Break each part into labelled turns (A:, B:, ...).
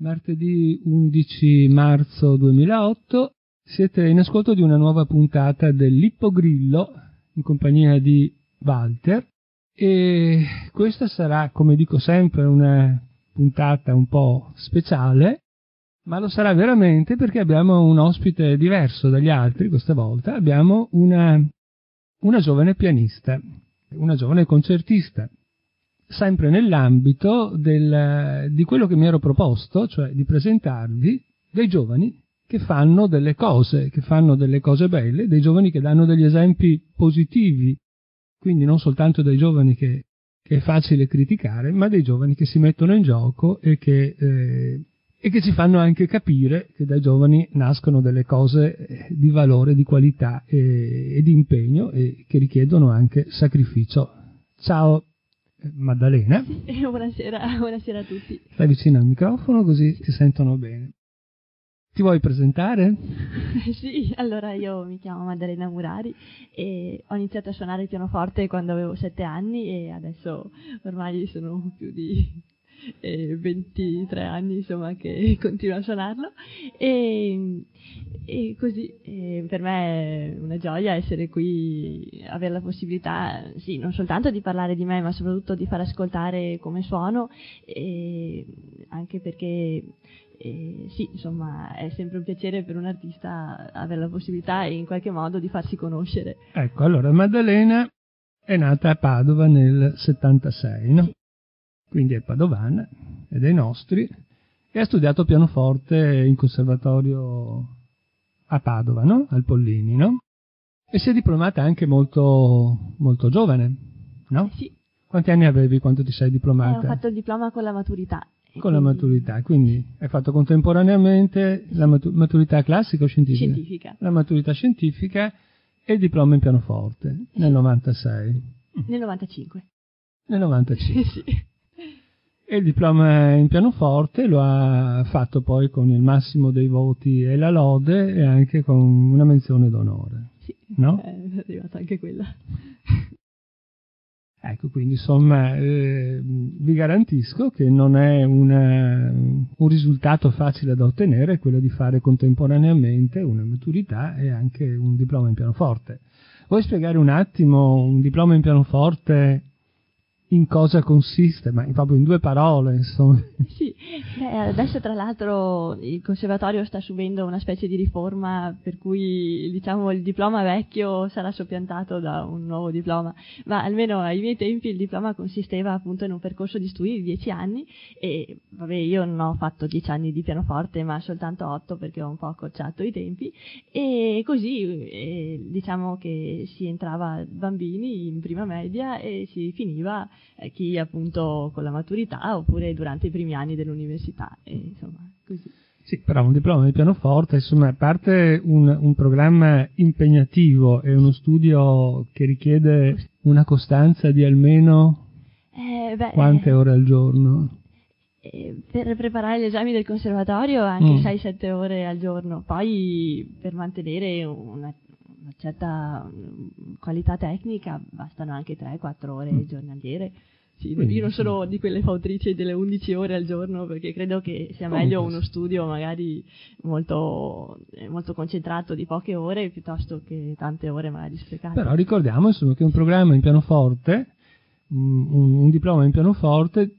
A: martedì 11 marzo 2008. Siete in ascolto di una nuova puntata dell'Ippogrillo in compagnia di Walter e questa sarà, come dico sempre, una puntata un po' speciale, ma lo sarà veramente perché abbiamo un ospite diverso dagli altri. Questa volta abbiamo una giovane pianista, una giovane concertista, sempre nell'ambito di quello che mi ero proposto, cioè di presentarvi dei giovani che fanno delle cose belle, dei giovani che danno degli esempi positivi, quindi non soltanto dei giovani che è facile criticare, ma dei giovani che si mettono in gioco e che ci fanno anche capire che dai giovani nascono delle cose di valore, di qualità e di impegno e che richiedono anche sacrificio. Ciao Maddalena.
B: Buonasera a tutti.
A: Stai vicino al microfono così ti sentono bene. Ti vuoi presentare?
B: Sì, allora io mi chiamo Maddalena Murari e ho iniziato a suonare il pianoforte quando avevo 7 anni e adesso ormai sono più di 23 anni insomma che continuo a suonarlo e così per me è una gioia essere qui, avere la possibilità sì, non soltanto di parlare di me ma soprattutto di far ascoltare come suono, anche perché sì, insomma, è sempre un piacere per un artista avere la possibilità in qualche modo di farsi conoscere.
A: Ecco, allora Maddalena è nata a Padova nel 76, no? Quindi è padovana, è dei nostri, e ha studiato pianoforte in conservatorio a Padova, no? Al Pollini, no? E si è diplomata anche molto, molto giovane, no?
B: Sì.
A: Quanti anni avevi quando ti sei diplomata?
B: Ho fatto il diploma con la maturità.
A: Con la maturità, quindi hai fatto contemporaneamente la maturità classica o scientifica?
B: Scientifica.
A: La maturità scientifica e il diploma in pianoforte nel 96.
B: Nel 95.
A: Nel 95.
B: Sì.
A: E il diploma in pianoforte lo ha fatto poi con il massimo dei voti e la lode e anche con una menzione d'onore.
B: Sì,
A: no?
B: È arrivata anche quella.
A: Ecco, quindi insomma vi garantisco che non è un risultato facile da ottenere quello di fare contemporaneamente una maturità e anche un diploma in pianoforte. Vuoi spiegare un attimo un diploma in pianoforte in cosa consiste? Ma proprio in 2 parole, insomma.
B: Sì, adesso tra l'altro il conservatorio sta subendo una specie di riforma per cui diciamo il diploma vecchio sarà soppiantato da un nuovo diploma, ma almeno ai miei tempi il diploma consisteva appunto in un percorso di studi di 10 anni e vabbè, io non ho fatto 10 anni di pianoforte ma soltanto 8 perché ho un po' accorciato i tempi e così diciamo che si entrava bambini in prima media e si finiva chi appunto con la maturità oppure durante i primi anni dell'università insomma così.
A: Sì, però un diploma di pianoforte insomma a parte un programma impegnativo e uno studio che richiede una costanza di almeno quante ore al giorno?
B: Per preparare gli esami del conservatorio anche 6-7 ore al giorno, poi per mantenere una certa qualità tecnica bastano anche 3-4 ore giornaliere. Sì, io non sono di quelle fautrici delle 11 ore al giorno perché credo che sia meglio uno studio magari molto, molto concentrato di poche ore piuttosto che tante ore magari sprecate.
A: Però ricordiamo insomma che un programma in pianoforte, un diploma in pianoforte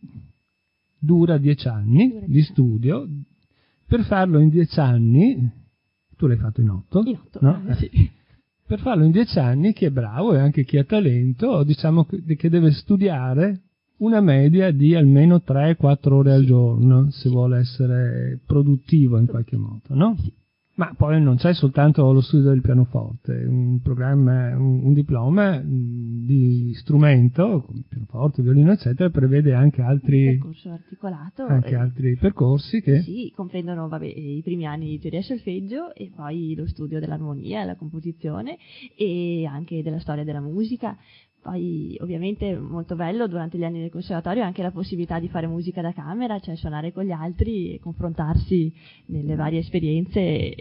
A: dura 10 anni di studio. Per farlo in 10 anni, tu l'hai fatto in 8?
B: In 8,
A: no?
B: Sì.
A: Per farlo in 10 anni chi è bravo e anche chi ha talento, diciamo che deve studiare una media di almeno 3-4 ore al giorno se vuole essere produttivo in qualche modo, no? Ma poi non c'è soltanto lo studio del pianoforte, un programma, un diploma di strumento, come pianoforte, violino, eccetera, prevede anche altri
B: percorso articolato,
A: altri percorsi che
B: sì, comprendono i primi anni di teoria e solfeggio e poi lo studio dell'armonia, la composizione e anche della storia della musica. Poi ovviamente molto bello durante gli anni del conservatorio anche la possibilità di fare musica da camera, cioè suonare con gli altri e confrontarsi nelle varie esperienze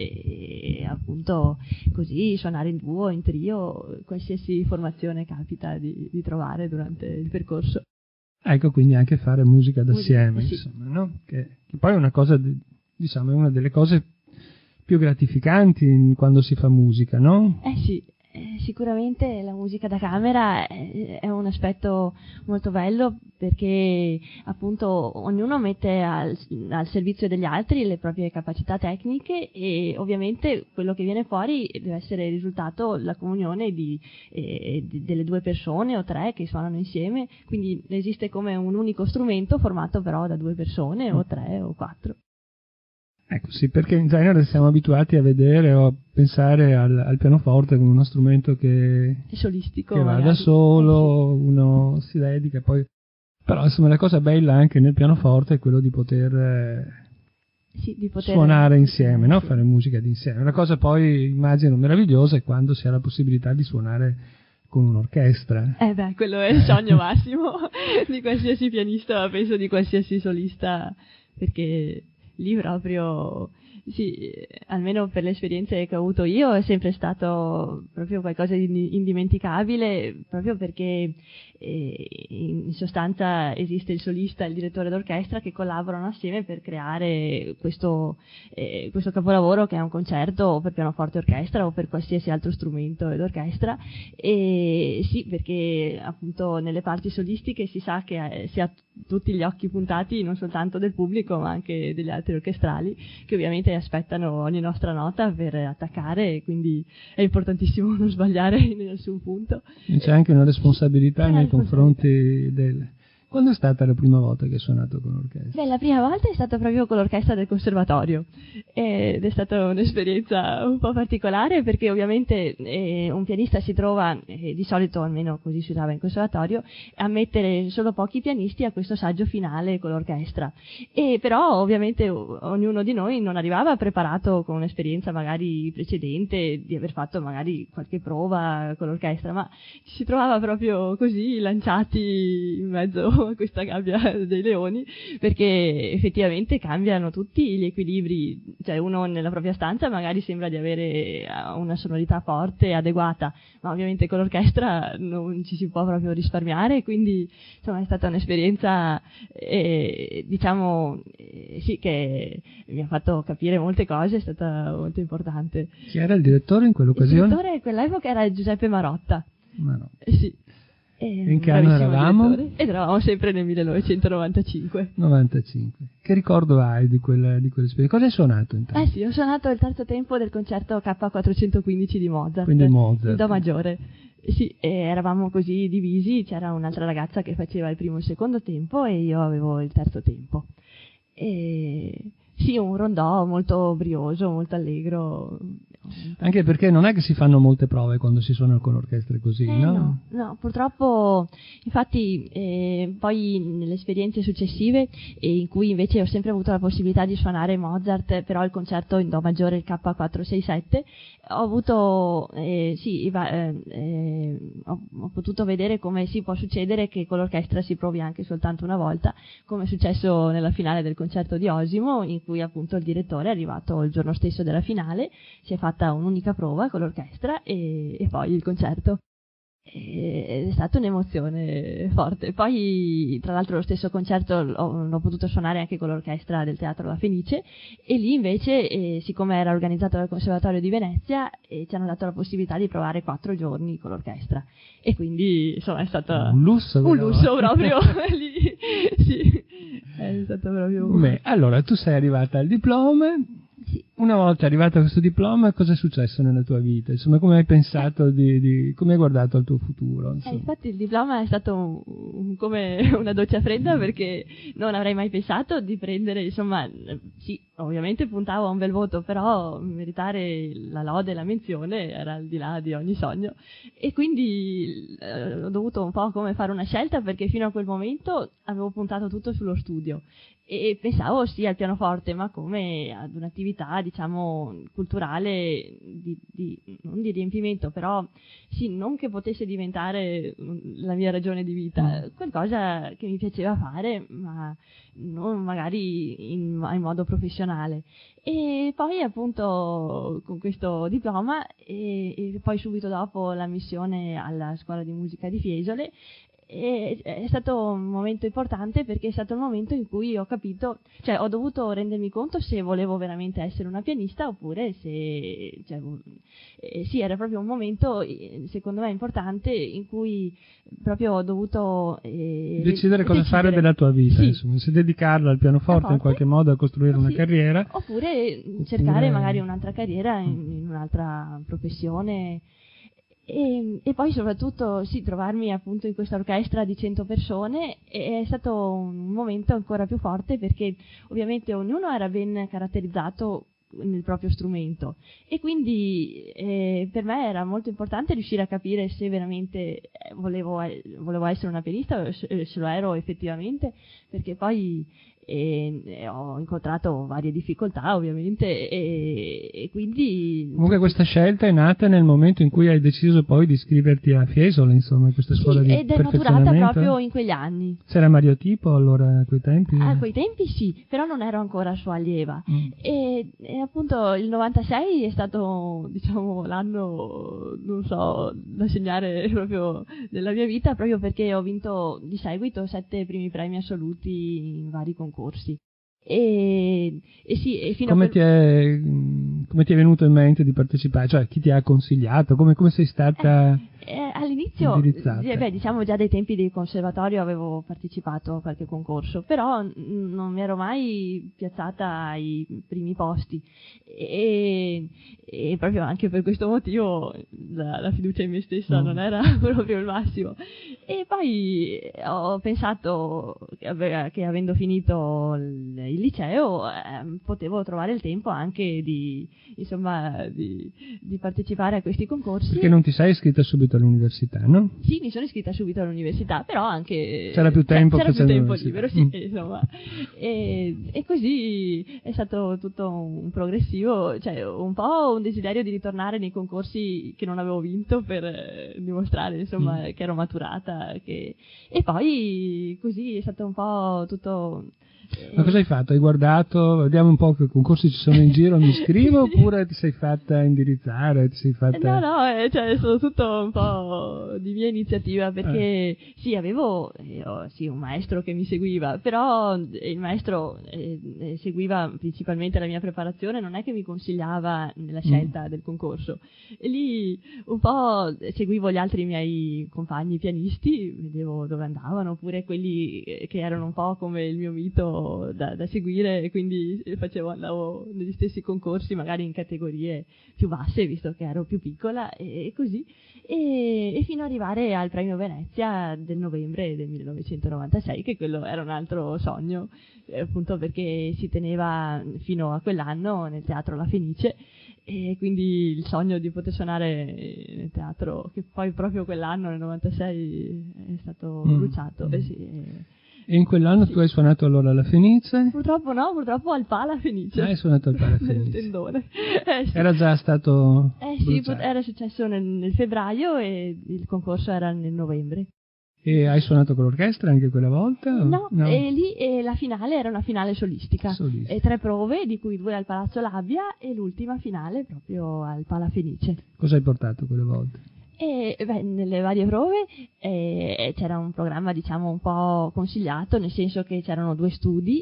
B: e appunto così suonare in duo, in trio, qualsiasi formazione capita di trovare durante il percorso.
A: Ecco, quindi anche fare musica d'assieme,
B: sì.
A: insomma, no? Che poi è una cosa, diciamo, è una delle cose più gratificanti quando si fa musica, no?
B: Sì, sicuramente la musica da camera è un aspetto molto bello perché appunto ognuno mette al servizio degli altri le proprie capacità tecniche e ovviamente quello che viene fuori deve essere il risultato, la comunione delle due persone o tre che suonano insieme, quindi esiste come un unico strumento formato però da due persone o tre o quattro.
A: Ecco, sì, perché in genere siamo abituati a vedere o a pensare al pianoforte come uno strumento che
B: È solistico,
A: va
B: magari.
A: da solo,
B: Sì.
A: uno si dedica, poi... Però insomma la cosa bella anche nel pianoforte è quello di poter,
B: Di poter
A: suonare insieme, no?
B: sì.
A: Fare musica d'insieme. La cosa poi, immagino, meravigliosa è quando si ha la possibilità di suonare con un'orchestra.
B: Quello è il sogno massimo di qualsiasi pianista, penso di qualsiasi solista, perché lì proprio, sì, almeno per le esperienze che ho avuto io, è sempre stato proprio qualcosa di indimenticabile, proprio perché in sostanza esiste il solista e il direttore d'orchestra che collaborano assieme per creare questo capolavoro che è un concerto per pianoforte e orchestra o per qualsiasi altro strumento ed orchestra. E sì, perché appunto nelle parti solistiche si sa che si ha tutti gli occhi puntati non soltanto del pubblico ma anche degli altri orchestrali che ovviamente aspettano ogni nostra nota per attaccare, quindi è importantissimo non sbagliare in nessun punto.
A: E c'è anche una responsabilità nei confronti del... Quando è stata la prima volta che hai suonato con l'orchestra?
B: La prima volta è stata proprio con l'orchestra del conservatorio ed è stata un'esperienza un po' particolare perché ovviamente un pianista si trova, di solito almeno così si usava in conservatorio, a mettere solo pochi pianisti a questo saggio finale con l'orchestra. E però ovviamente ognuno di noi non arrivava preparato con un'esperienza magari precedente di aver fatto magari qualche prova con l'orchestra, ma ci si trovava proprio così lanciati in mezzo a questa gabbia dei leoni, perché effettivamente cambiano tutti gli equilibri, cioè uno nella propria stanza magari sembra di avere una sonorità forte e adeguata, ma ovviamente con l'orchestra non ci si può proprio risparmiare, quindi insomma è stata un'esperienza diciamo sì, che mi ha fatto capire molte cose, è stata molto importante.
A: Chi era il direttore in quell'occasione?
B: Il direttore in quell'epoca era Giuseppe Marotta.
A: Sì. In che anno eravamo?
B: Ed eravamo sempre nel 1995.
A: 95. Che ricordo hai di quell'esperienza? Cosa hai suonato intanto?
B: Sì, ho suonato il terzo tempo del concerto K415 di Mozart.
A: Quindi Mozart.
B: Il Do maggiore. Sì, eravamo così divisi, c'era un'altra ragazza che faceva il primo e il secondo tempo e io avevo il terzo tempo. Sì, un rondò molto brioso, molto allegro.
A: Anche perché non è che si fanno molte prove quando si suona con orchestre così, no?
B: No, purtroppo, infatti poi nelle esperienze successive in cui invece ho sempre avuto la possibilità di suonare Mozart, però il concerto in Do maggiore, il K467, ho avuto, ho potuto vedere come si può succedere che con l'orchestra si provi anche soltanto una volta, come è successo nella finale del concerto di Osimo, in cui appunto il direttore è arrivato il giorno stesso della finale, si è fatta un'unica prova con l'orchestra e poi il concerto. Ed è stata un'emozione forte. Poi, tra l'altro, lo stesso concerto l'ho potuto suonare anche con l'orchestra del Teatro La Fenice e lì invece, siccome era organizzato dal Conservatorio di Venezia, ci hanno dato la possibilità di provare 4 giorni con l'orchestra e quindi insomma è stato
A: un lusso
B: proprio lì, sì, è stato proprio...
A: Beh, allora tu sei arrivata al diploma.
B: Sì.
A: Una volta arrivato a questo diploma, cosa è successo nella tua vita? Insomma, come hai pensato come hai guardato al tuo futuro?
B: Infatti il diploma è stato come una doccia fredda perché non avrei mai pensato di prendere, insomma, sì, ovviamente puntavo a un bel voto, però meritare la lode e la menzione era al di là di ogni sogno e quindi ho dovuto un po' come fare una scelta perché fino a quel momento avevo puntato tutto sullo studio e pensavo sì al pianoforte, ma come ad un'attività, diciamo, culturale non di riempimento, però sì, non che potesse diventare la mia ragione di vita, qualcosa che mi piaceva fare, ma non magari in modo professionale. E poi appunto con questo diploma e poi subito dopo l'ammissione alla scuola di musica di Fiesole E è stato un momento importante perché è stato il momento in cui ho capito, cioè ho dovuto rendermi conto se volevo veramente essere una pianista oppure se, cioè, sì, era proprio un momento secondo me importante in cui proprio ho dovuto
A: decidere cosa fare della tua vita,
B: sì,
A: insomma, se dedicarla al pianoforte in qualche modo a costruire una carriera
B: oppure cercare magari un'altra carriera in un'altra professione. E poi soprattutto sì, trovarmi appunto in questa orchestra di 100 persone è stato un momento ancora più forte perché ovviamente ognuno era ben caratterizzato nel proprio strumento e quindi per me era molto importante riuscire a capire se veramente volevo essere una pianista o se lo ero effettivamente, perché poi ho incontrato varie difficoltà ovviamente e quindi
A: comunque questa scelta è nata nel momento in cui hai deciso poi di iscriverti a Fiesole, insomma, questa scuola di perfezionamento.
B: Ed è maturata proprio in quegli anni.
A: C'era Mario Tipo allora a quei tempi?
B: A quei tempi sì, però non ero ancora sua allieva e appunto il 96 è stato, diciamo, l'anno, non so, da segnare proprio nella mia vita, proprio perché ho vinto di seguito 7 primi premi assoluti in vari concorsi. E sì, e fino
A: come ti è venuto in mente di partecipare? Cioè, chi ti ha consigliato? Come sei stata
B: all'inizio,
A: indirizzata?
B: diciamo già dai tempi del conservatorio avevo partecipato a qualche concorso, però non mi ero mai piazzata ai primi posti e proprio anche per questo motivo la fiducia in me stessa non era proprio il massimo. E poi ho pensato che avendo finito il liceo potevo trovare il tempo anche di partecipare a questi concorsi.
A: Perché non ti sei iscritta subito all'università, no?
B: Sì, mi sono iscritta subito all'università, però anche
A: c'era più tempo
B: libero, sì, insomma. E così è stato tutto un progressivo, cioè un po' un desiderio di ritornare nei concorsi che non avevo vinto per dimostrare, insomma, che ero maturata, e poi così è stato un po' tutto.
A: Ma cosa hai fatto? Hai guardato, vediamo un po' che concorsi ci sono in giro, mi iscrivo oppure ti sei fatta indirizzare?
B: No, cioè è stato tutto un po' di mia iniziativa perché sì, avevo un maestro che mi seguiva, però il maestro seguiva principalmente la mia preparazione, non è che mi consigliava nella scelta del concorso. E lì un po' seguivo gli altri miei compagni pianisti, vedevo dove andavano, oppure quelli che erano un po' come il mio mito da seguire, e quindi andavo negli stessi concorsi, magari in categorie più basse, visto che ero più piccola, e così, e fino ad arrivare al Premio Venezia del novembre del 1996, che quello era un altro sogno, appunto perché si teneva fino a quell'anno nel Teatro La Fenice, e quindi il sogno di poter suonare nel teatro, che poi proprio quell'anno, nel 96, è stato bruciato.
A: E in quell'anno tu hai suonato allora alla Fenice?
B: Purtroppo no, purtroppo al Pala Fenice.
A: Hai suonato al Pala Fenice.
B: Nel tendone. Sì.
A: Era già stato
B: sì, era successo nel febbraio e il concorso era nel novembre.
A: E hai suonato con l'orchestra anche quella volta?
B: No. E lì la finale era una finale solistica. E 3 prove, di cui 2 al Palazzo Labbia e l'ultima finale proprio al Pala Fenice.
A: Cosa hai portato quelle volte?
B: Nelle varie prove c'era un programma, diciamo, un po' consigliato, nel senso che c'erano 2 studi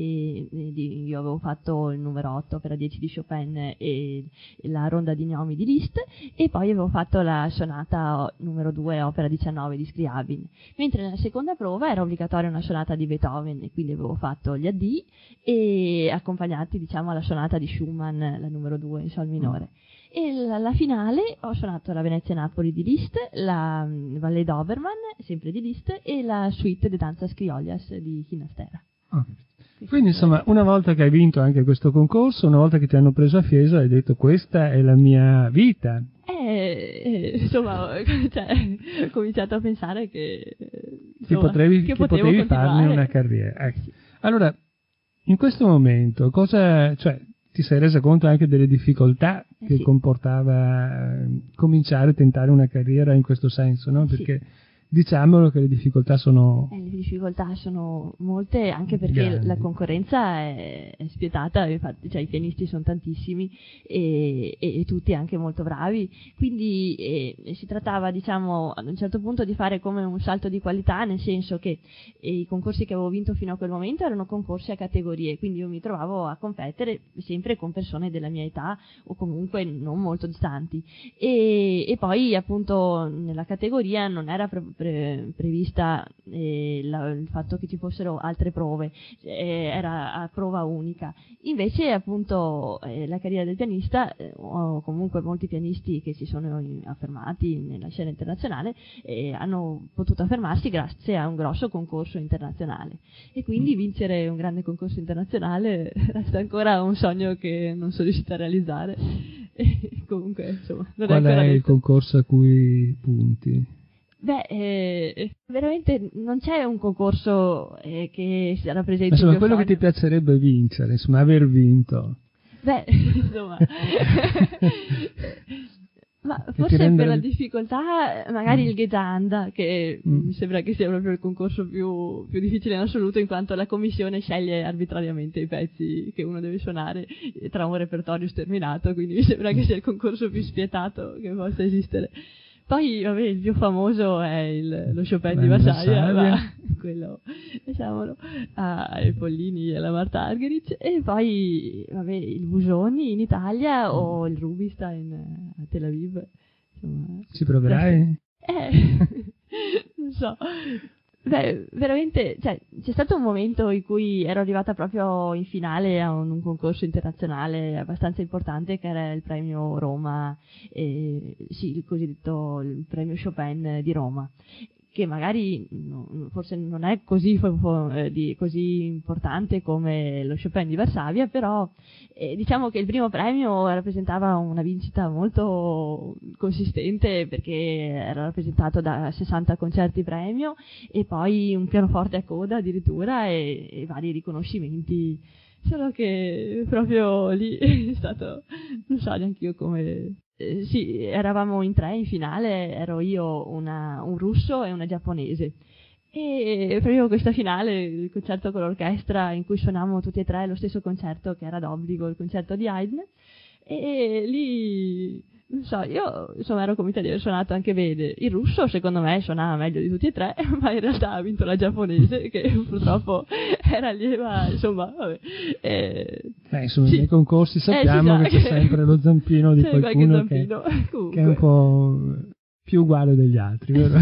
B: io avevo fatto il numero 8 opera 10 di Chopin e la ronda di gnomi di Liszt, e poi avevo fatto la sonata numero 2 opera 19 di Scriabin, mentre nella seconda prova era obbligatoria una sonata di Beethoven, e quindi avevo fatto gli addii e accompagnati, diciamo, alla sonata di Schumann, la numero 2 in sol minore. E la finale ho suonato la Venezia-Napoli di Liszt, la Ballet d'Obermann, sempre di Liszt, e la suite de Danzas Criollas di Ginastera.
A: Quindi insomma, una volta che hai vinto anche questo concorso, una volta che ti hanno preso a Fiesole, hai detto questa è la mia vita.
B: Insomma, ho cominciato a pensare che
A: potevi farne una carriera. Sì. Allora, in questo momento, ti sei resa conto anche delle difficoltà che comportava cominciare a tentare una carriera in questo senso, no? Perché diciamolo che le difficoltà sono
B: molte, anche perché
A: grandi.
B: La concorrenza è spietata, infatti, cioè, i pianisti sono tantissimi e tutti anche molto bravi, quindi si trattava, diciamo, ad un certo punto di fare come un salto di qualità, nel senso che i concorsi che avevo vinto fino a quel momento erano concorsi a categorie, quindi io mi trovavo a competere sempre con persone della mia età o comunque non molto distanti, e poi appunto nella categoria non era prevista il fatto che ci fossero altre prove, era a prova unica. Invece appunto la carriera del pianista, o comunque molti pianisti che si sono affermati nella scena internazionale, hanno potuto affermarsi grazie a un grosso concorso internazionale, e quindi vincere un grande concorso internazionale resta ancora un sogno che non sono riuscita a realizzare. E comunque, insomma, non
A: Qual
B: è ancora
A: è il
B: detto.
A: concorso a cui punti?
B: Veramente non c'è un concorso che si rappresenti
A: Insomma,
B: il mio
A: quello che ti
B: sogno.
A: piacerebbe vincere, insomma, aver vinto.
B: Insomma, ma forse per la difficoltà, magari il Ghezanda, che mi sembra che sia proprio il concorso più difficile in assoluto, in quanto la commissione sceglie arbitrariamente i pezzi che uno deve suonare tra un repertorio sterminato, quindi mi sembra che sia il concorso più spietato che possa esistere. Poi, vabbè, il più famoso è lo Chopin di Varsavia, ma quello, diciamolo, ai Pollini e alla Marta Argerich, e poi, vabbè, il Busoni in Italia o il Rubinstein a Tel Aviv. Insomma,
A: ci proverai?
B: Non so. Veramente, cioè, c'è stato un momento in cui ero arrivata proprio in finale a un concorso internazionale abbastanza importante, che era il premio Roma, sì, il cosiddetto il premio Chopin di Roma, che magari forse non è così importante come lo Chopin di Varsavia, però diciamo che il primo premio rappresentava una vincita molto consistente, perché era rappresentato da 60 concerti premio e poi un pianoforte a coda addirittura e vari riconoscimenti. Solo che proprio lì è stato, non so neanche io come. Sì, eravamo in 3 in finale, ero io, un russo e una giapponese. E proprio questa finale, il concerto con l'orchestra in cui suonavamo tutti e 3 lo stesso concerto che era d'obbligo, il concerto di Haydn, e lì, non so, io insomma ero convinta di aver suonato anche bene. Il russo secondo me suonava meglio di tutti e 3, ma in realtà ha vinto la giapponese, che purtroppo era allieva, insomma, vabbè.
A: Insomma,
B: sì.
A: nei concorsi sappiamo che c'è sempre lo zampino di qualcuno che è un po' più uguale degli altri, vero?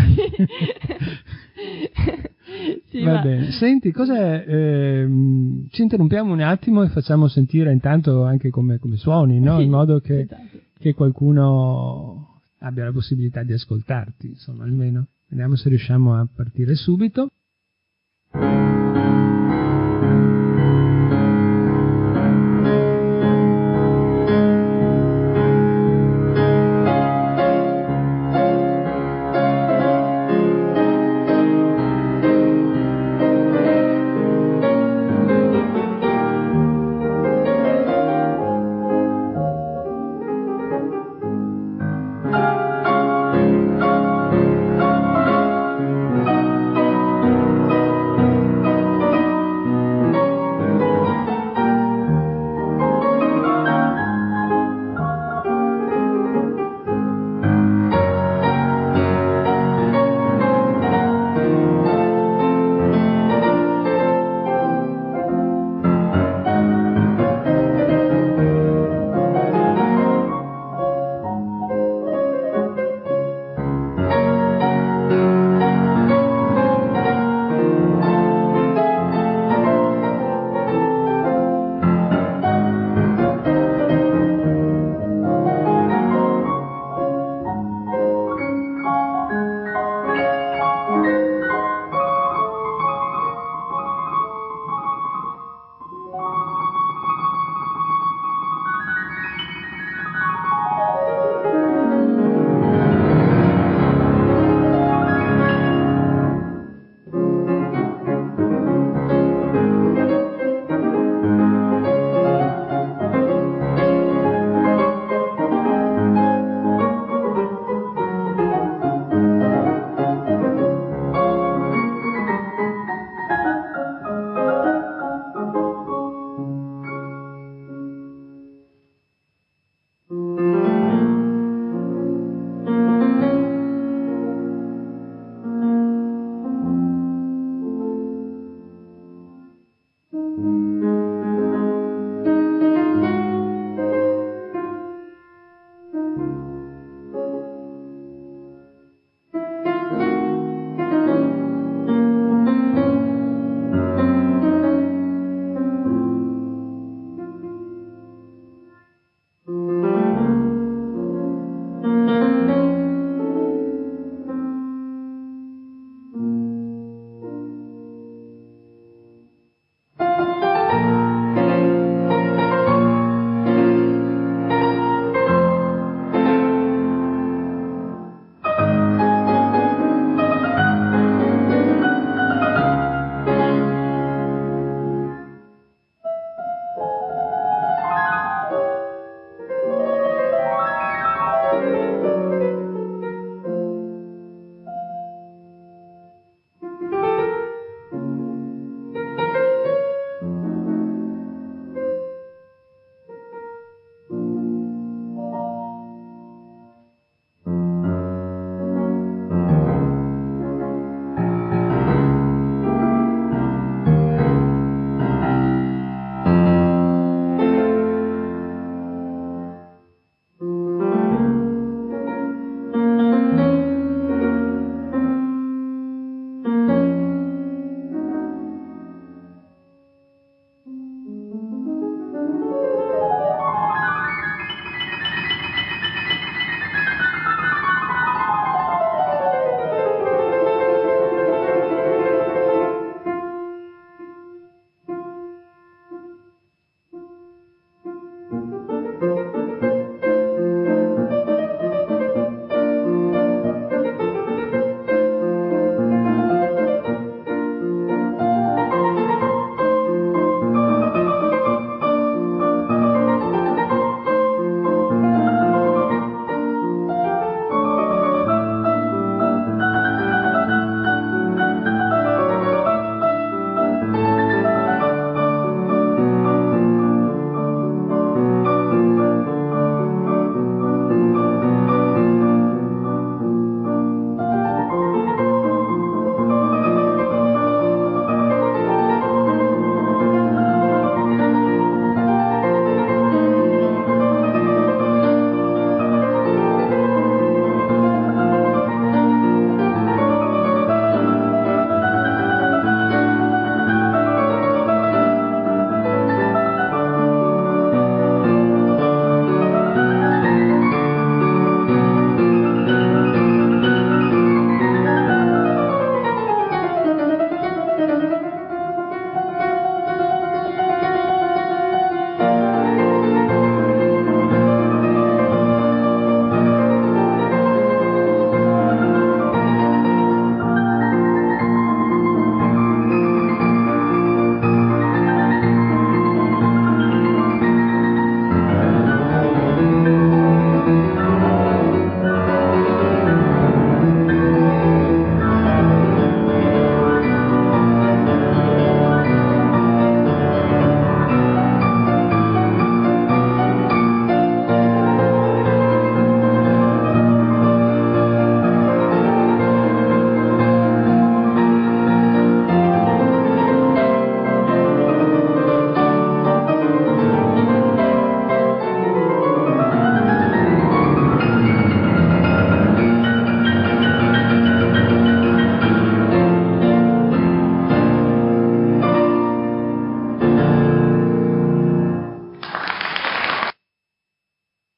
B: Sì,
A: Va bene. Senti, ci interrompiamo un attimo e facciamo sentire intanto anche come suoni, no? In modo che qualcuno abbia la possibilità di ascoltarti, insomma, almeno. Vediamo se riusciamo a partire subito.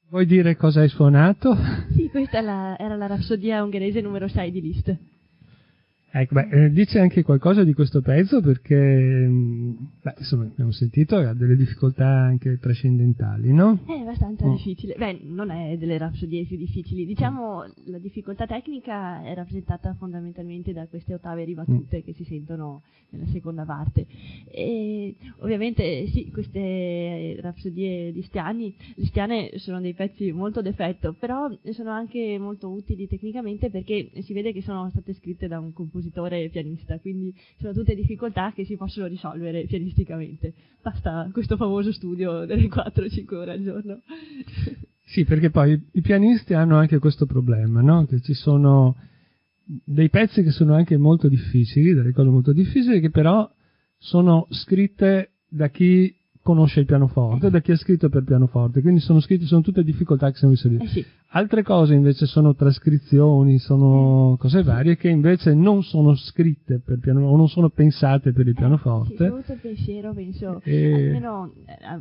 A: Vuoi dire cosa hai suonato?
B: Sì, questa era la Rapsodia ungherese numero 6 di Liszt.
A: Ecco, dice anche qualcosa di questo pezzo perché, insomma, abbiamo sentito, ha delle difficoltà anche trascendentali, no?
B: È abbastanza difficile. Beh, non è delle rapsodie più difficili. Diciamo, la difficoltà tecnica è rappresentata fondamentalmente da queste ottave ribattute che si sentono nella seconda parte. E ovviamente, sì, queste rapsodie listiane sono dei pezzi molto d'effetto, però sono anche molto utili tecnicamente perché si vede che sono state scritte da un compositore e pianista, quindi sono tutte difficoltà che si possono risolvere pianisticamente. Basta questo famoso studio delle 4-5 ore al giorno.
A: Sì, perché poi i pianisti hanno anche questo problema, no? Che ci sono dei pezzi che sono anche molto difficili, delle cose molto difficili, che però sono scritte da chi conosce il pianoforte, da chi ha scritto per pianoforte, quindi sono tutte difficoltà che sono risolvibili.
B: Sì.
A: Altre cose invece sono trascrizioni, sono cose varie che invece non sono scritte per piano o non sono pensate per il pianoforte.
B: Sì, soprattutto il pensiero, penso, almeno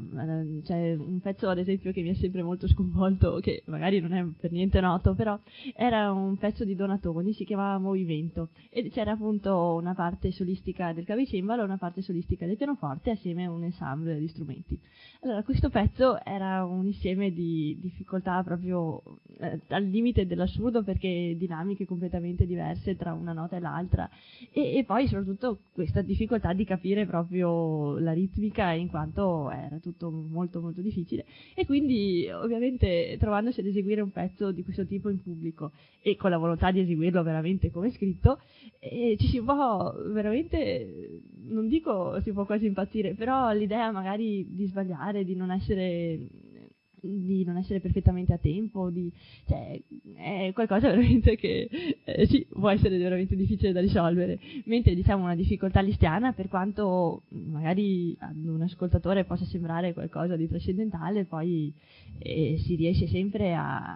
B: c'è un pezzo ad esempio che mi ha sempre molto sconvolto, che magari non è per niente noto, però era un pezzo di Donatoni, si chiamava Movimento, e c'era appunto una parte solistica del clavicembalo e una parte solistica del pianoforte assieme a un ensemble di strumenti. Allora, questo pezzo era un insieme di difficoltà proprio al limite dell'assurdo, perché dinamiche completamente diverse tra una nota e l'altra, e poi soprattutto questa difficoltà di capire proprio la ritmica, in quanto era tutto molto molto difficile, e quindi ovviamente trovandosi ad eseguire un pezzo di questo tipo in pubblico e con la volontà di eseguirlo veramente come scritto, ci si può veramente, non dico si può quasi impazzire, però l'idea magari di sbagliare, di non essere perfettamente a tempo, cioè, è qualcosa veramente che sì, può essere veramente difficile da risolvere, mentre diciamo una difficoltà listiana, per quanto magari ad un ascoltatore possa sembrare qualcosa di trascendentale, poi si riesce sempre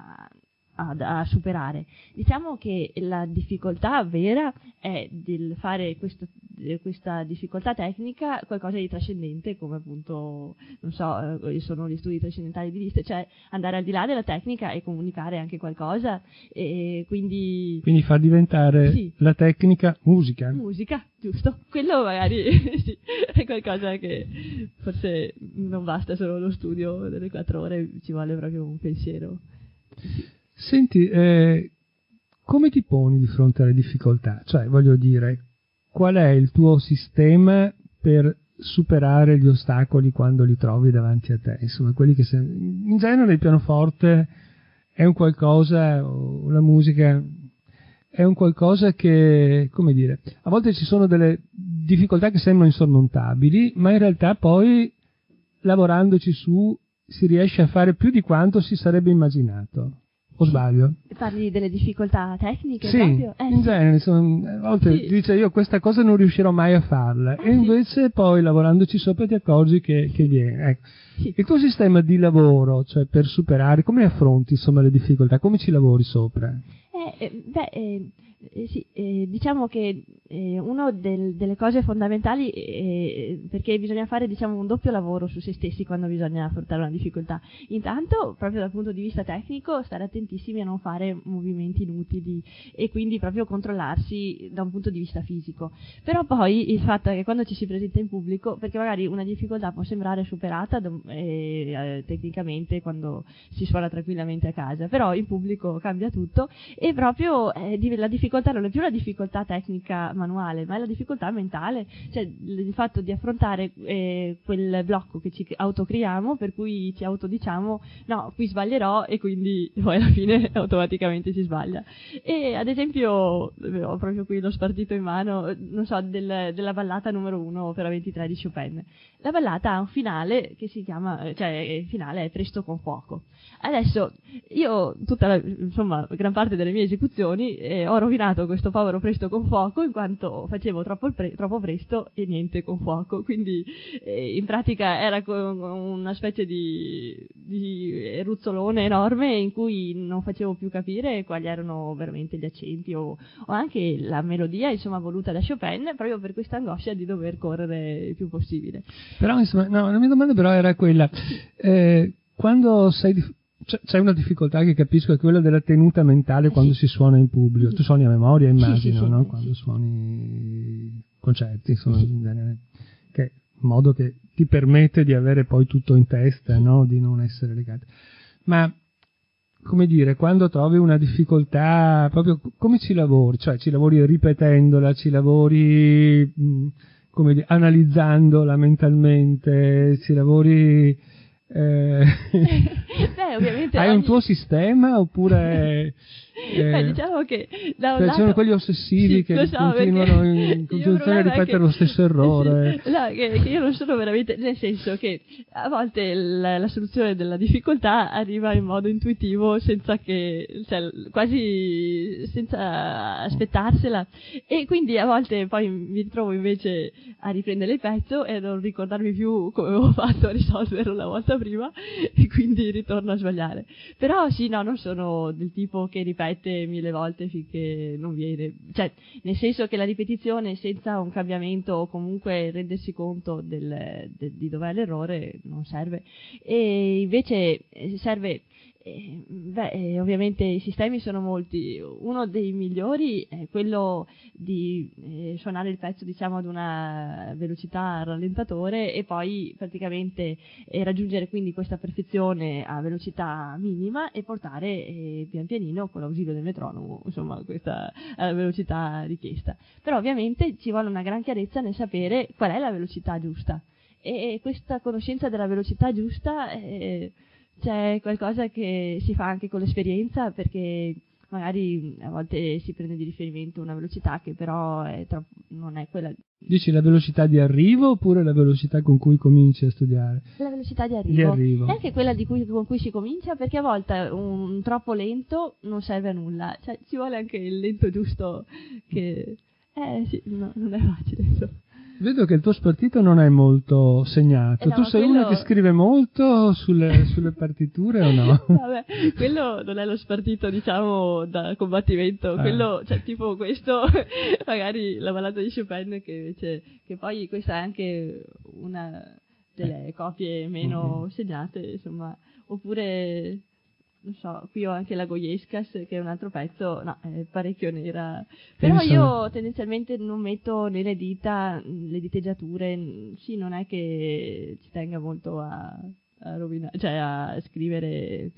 B: a superare. Diciamo che la difficoltà vera è del fare questa difficoltà tecnica qualcosa di trascendente, come appunto, non so, sono gli studi trascendentali di Liszt, cioè andare al di là della tecnica e comunicare anche qualcosa, e quindi
A: far diventare la tecnica musica.
B: Musica, giusto. Quello magari sì, è qualcosa che forse non basta solo lo studio delle 4 ore, ci vuole proprio un pensiero.
A: Senti, come ti poni di fronte alle difficoltà? Cioè, voglio dire, qual è il tuo sistema per superare gli ostacoli quando li trovi davanti a te? Insomma, quelli che in genere il pianoforte è un qualcosa, o la musica è un qualcosa che, come dire, a volte ci sono delle difficoltà che sembrano insormontabili, ma in realtà poi, lavorandoci su, si riesce a fare più di quanto si sarebbe immaginato. O sbaglio?
B: Parli delle difficoltà tecniche?
A: Sì,
B: proprio?
A: in genere, insomma, a volte dice io questa cosa non riuscirò mai a farla, e invece poi lavorandoci sopra ti accorgi che viene. Ecco. Sì. Il tuo sistema di lavoro, cioè per superare, come affronti insomma le difficoltà, come ci lavori sopra?
B: Sì, diciamo che una delle cose fondamentali, perché bisogna fare diciamo un doppio lavoro su se stessi quando bisogna affrontare una difficoltà. Intanto, proprio dal punto di vista tecnico, stare attentissimi a non fare movimenti inutili e quindi proprio controllarsi da un punto di vista fisico. Però poi il fatto è che quando ci si presenta in pubblico, perché magari una difficoltà può sembrare superata tecnicamente quando si suona tranquillamente a casa, però in pubblico cambia tutto, e proprio la difficoltà non è più la difficoltà tecnica manuale, ma è la difficoltà mentale, cioè il fatto di affrontare quel blocco che ci autocriamo, per cui ci autodiciamo no, qui sbaglierò, e quindi poi alla fine automaticamente si sbaglia. E ad esempio ho proprio qui lo spartito in mano, non so, della ballata numero 1 opera 23 di Chopin. La ballata ha un finale che si chiama, cioè il finale è Presto con fuoco. Adesso io insomma gran parte delle mie esecuzioni ho rovinato questo povero Presto con fuoco, in quanto facevo troppo presto e niente con fuoco, quindi in pratica era una specie di ruzzolone enorme in cui non facevo più capire quali erano veramente gli accenti o anche la melodia insomma voluta da Chopin, proprio per questa angoscia di dover correre il più possibile.
A: Però insomma, no, la mia domanda però era quella, quando c'è una difficoltà che capisco, è quella della tenuta mentale quando si suona in pubblico. Tu suoni a memoria, immagino, no? Quando suoni concerti, insomma, in genere, che in modo che ti permette di avere poi tutto in testa, no? Di non essere legato. Ma come dire, quando trovi una difficoltà, proprio come ci lavori? Cioè ci lavori ripetendola, ci lavori come dire, analizzandola mentalmente, ci lavori
B: Beh, ovviamente
A: hai un tuo sistema oppure
B: diciamo che da un
A: ci
B: lato
A: sono quelli ossessivi che continuano in continuazione a ripetere lo stesso errore.
B: No, che io non sono veramente, nel senso che a volte la soluzione della difficoltà arriva in modo intuitivo, senza che, cioè, quasi senza aspettarsela, e quindi a volte poi mi ritrovo invece a riprendere il pezzo e a non ricordarmi più come avevo fatto a risolverlo la volta prima, e quindi ritorno a sbagliare. Però sì, no, non sono del tipo che ripete 1000 volte finché non viene, cioè nel senso che la ripetizione senza un cambiamento o comunque rendersi conto di dov'è l'errore non serve, e invece serve. Ovviamente i sistemi sono molti. Uno dei migliori è quello di suonare il pezzo, diciamo, ad una velocità a rallentatore e poi praticamente raggiungere quindi questa perfezione a velocità minima e portare pian pianino con l'ausilio del metronomo, insomma, questa alla velocità richiesta. Però ovviamente ci vuole una gran chiarezza nel sapere qual è la velocità giusta, e questa conoscenza della velocità giusta c'è qualcosa che si fa anche con l'esperienza, perché magari a volte si prende di riferimento una velocità che però non è quella.
A: Dici la velocità di arrivo oppure la velocità con cui cominci a studiare?
B: La velocità di arrivo. È anche quella con cui si comincia, perché a volte un troppo lento non serve a nulla, cioè ci vuole anche il lento giusto che sì, no, non è facile, insomma.
A: Vedo che il tuo spartito non è molto segnato.
B: No,
A: tu sei uno che scrive molto sulle partiture o no?
B: Vabbè, quello non è lo spartito, diciamo, da combattimento. Quello, cioè, tipo questo, magari la ballata di Chopin, che invece, che poi questa è anche una delle copie meno segnate, insomma. Oppure, non so, qui ho anche la Goiescas, che è un altro pezzo, no, è parecchio nera. Però io tendenzialmente non metto nelle dita le diteggiature, sì, non è che ci tenga molto a rovinare, cioè a scrivere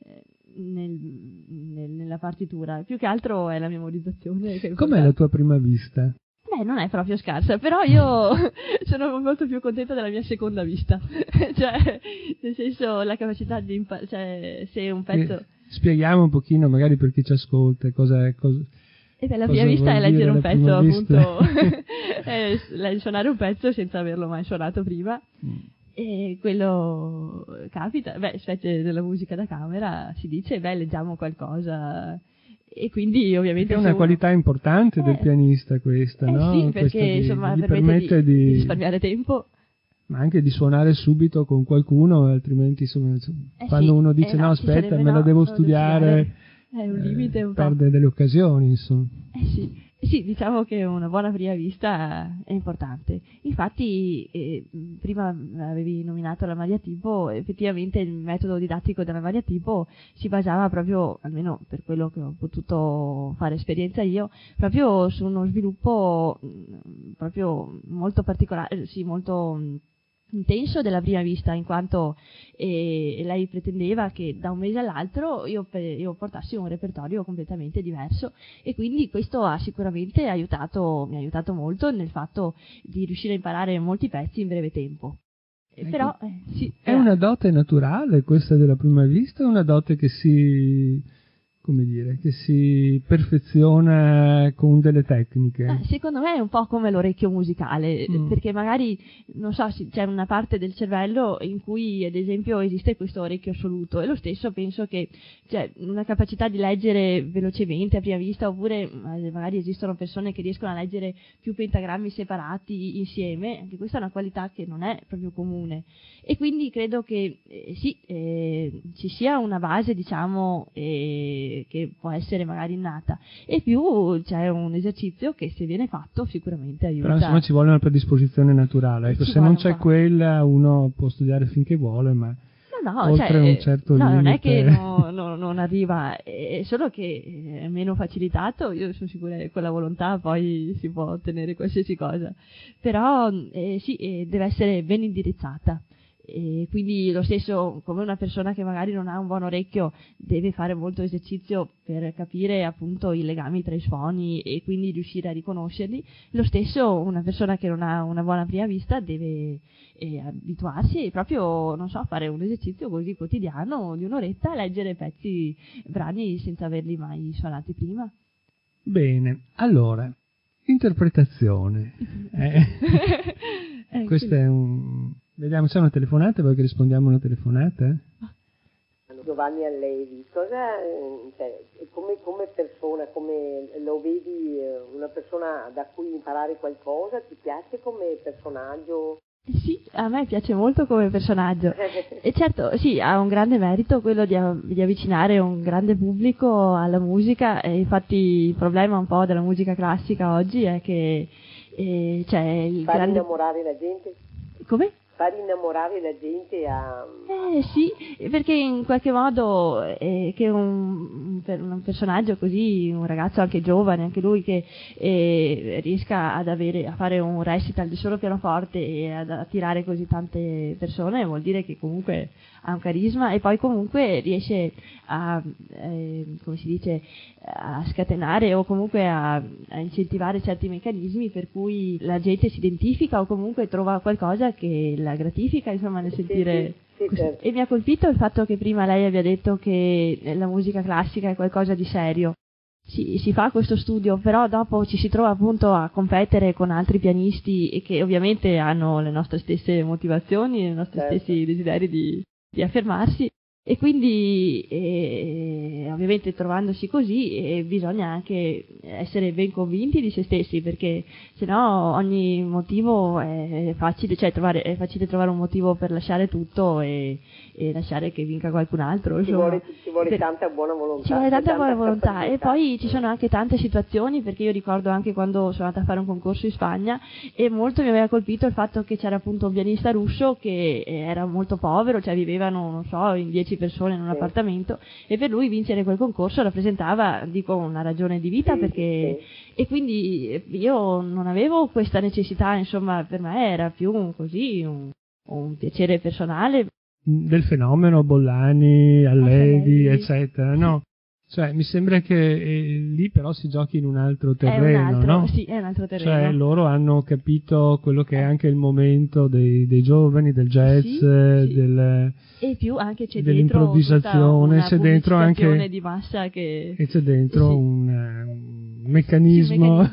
B: nella partitura. Più che altro è la memorizzazione.
A: Com'è la tua prima vista?
B: Beh, non è proprio scarsa, però io sono molto più contenta della mia seconda vista. Cioè, nel senso, la capacità di cioè, se un pezzo.
A: Spieghiamo un pochino, magari per chi ci ascolta, cosa
B: la prima vista è leggere un pezzo, appunto, suonare un pezzo senza averlo mai suonato prima. E quello capita, specie della musica da camera, si dice, leggiamo qualcosa. E quindi ovviamente
A: è una qualità importante del pianista questa, no?
B: Sì, perché insomma permette di risparmiare tempo,
A: ma anche di suonare subito con qualcuno, altrimenti insomma, quando uno dice no, aspetta, me la devo studiare,
B: è un limite un
A: perde delle occasioni, insomma.
B: Sì, diciamo che una buona prima vista è importante. Infatti, prima avevi nominato la Mariatipo, effettivamente il metodo didattico della Mariatipo si basava proprio, almeno per quello che ho potuto fare esperienza io, proprio su uno sviluppo proprio molto particolare, sì, molto intenso della prima vista, in quanto lei pretendeva che da un mese all'altro io portassi un repertorio completamente diverso, e quindi questo ha sicuramente mi ha aiutato molto nel fatto di riuscire a imparare molti pezzi in breve tempo. Però sì,
A: è una dote naturale questa della prima vista, o una dote che si perfeziona con delle tecniche?
B: Secondo me è un po' come l'orecchio musicale, perché magari, non so, c'è una parte del cervello in cui, ad esempio, esiste questo orecchio assoluto, e lo stesso penso che una capacità di leggere velocemente a prima vista, oppure magari esistono persone che riescono a leggere più pentagrammi separati insieme, anche questa è una qualità che non è proprio comune, e quindi credo che ci sia una base, diciamo, che può essere magari innata, e più c'è un esercizio che, se viene fatto, sicuramente aiuta.
A: Però insomma ci vuole una predisposizione naturale, ecco, se non c'è quella uno può studiare finché vuole, ma
B: no,
A: oltre
B: cioè,
A: un certo
B: no,
A: limite.
B: non è che non arriva, è solo che è meno facilitato. Io sono sicura che con la volontà poi si può ottenere qualsiasi cosa, però sì, deve essere ben indirizzata. E quindi lo stesso come una persona che magari non ha un buon orecchio deve fare molto esercizio per capire appunto i legami tra i suoni e quindi riuscire a riconoscerli, lo stesso una persona che non ha una buona prima vista deve abituarsi e proprio, non so, fare un esercizio così quotidiano di un'oretta a leggere brani senza averli mai suonati prima.
A: Bene, allora, interpretazione. Questo è un... Vediamo, c'è una telefonata, vuoi che rispondiamo a una telefonata?
C: Giovanni Allevi, cosa, cioè, come persona, come lo vedi una persona da cui imparare qualcosa? Ti piace come personaggio?
B: Sì, a me piace molto come personaggio e certo sì, ha un grande merito quello di avvicinare un grande pubblico alla musica e infatti il problema un po' della musica classica oggi è che c'è il
C: Far
B: grande...
C: innamorare la gente?
B: Come?
C: Far innamorare la gente a...
B: Sì, perché in qualche modo che un personaggio così, un ragazzo anche giovane, anche lui che riesca a fare un recital di solo pianoforte e ad attirare così tante persone, vuol dire che comunque ha un carisma e poi comunque riesce a, come si dice, a scatenare o comunque a incentivare certi meccanismi per cui la gente si identifica o comunque trova qualcosa che la gratifica, insomma, nel sentire...
C: Sì, certo.
B: E mi ha colpito il fatto che prima lei abbia detto che la musica classica è qualcosa di serio. Si fa questo studio, però dopo ci si trova appunto a competere con altri pianisti e che ovviamente hanno le nostre stesse motivazioni, i nostri stessi desideri di affermarsi. E quindi ovviamente trovandosi così bisogna anche essere ben convinti di se stessi, perché sennò ogni motivo è facile, cioè è facile trovare un motivo per lasciare tutto e lasciare che vinca qualcun altro.
C: Ci vuole tanta buona volontà.
B: Ci vuole tanta buona volontà e poi ci sono anche tante situazioni, perché io ricordo anche quando sono andata a fare un concorso in Spagna e molto mi aveva colpito il fatto che c'era appunto un pianista russo che era molto povero, cioè vivevano, non so, in 10 persone in un appartamento e per lui vincere quel concorso rappresentava, dico, una ragione di vita perché e quindi io non avevo questa necessità, insomma, per me era più un piacere personale.
A: Del fenomeno Bollani, Allevi, eccetera, no? Cioè, mi sembra che lì però si giochi in un altro terreno, no?
B: Sì, è un altro terreno.
A: Cioè, loro hanno capito quello che è anche il momento dei giovani, del jazz,
B: e più anche c'è
A: dell'improvvisazione,
B: c'è
A: dentro anche
B: di massa che...
A: E c'è dentro un meccanismo,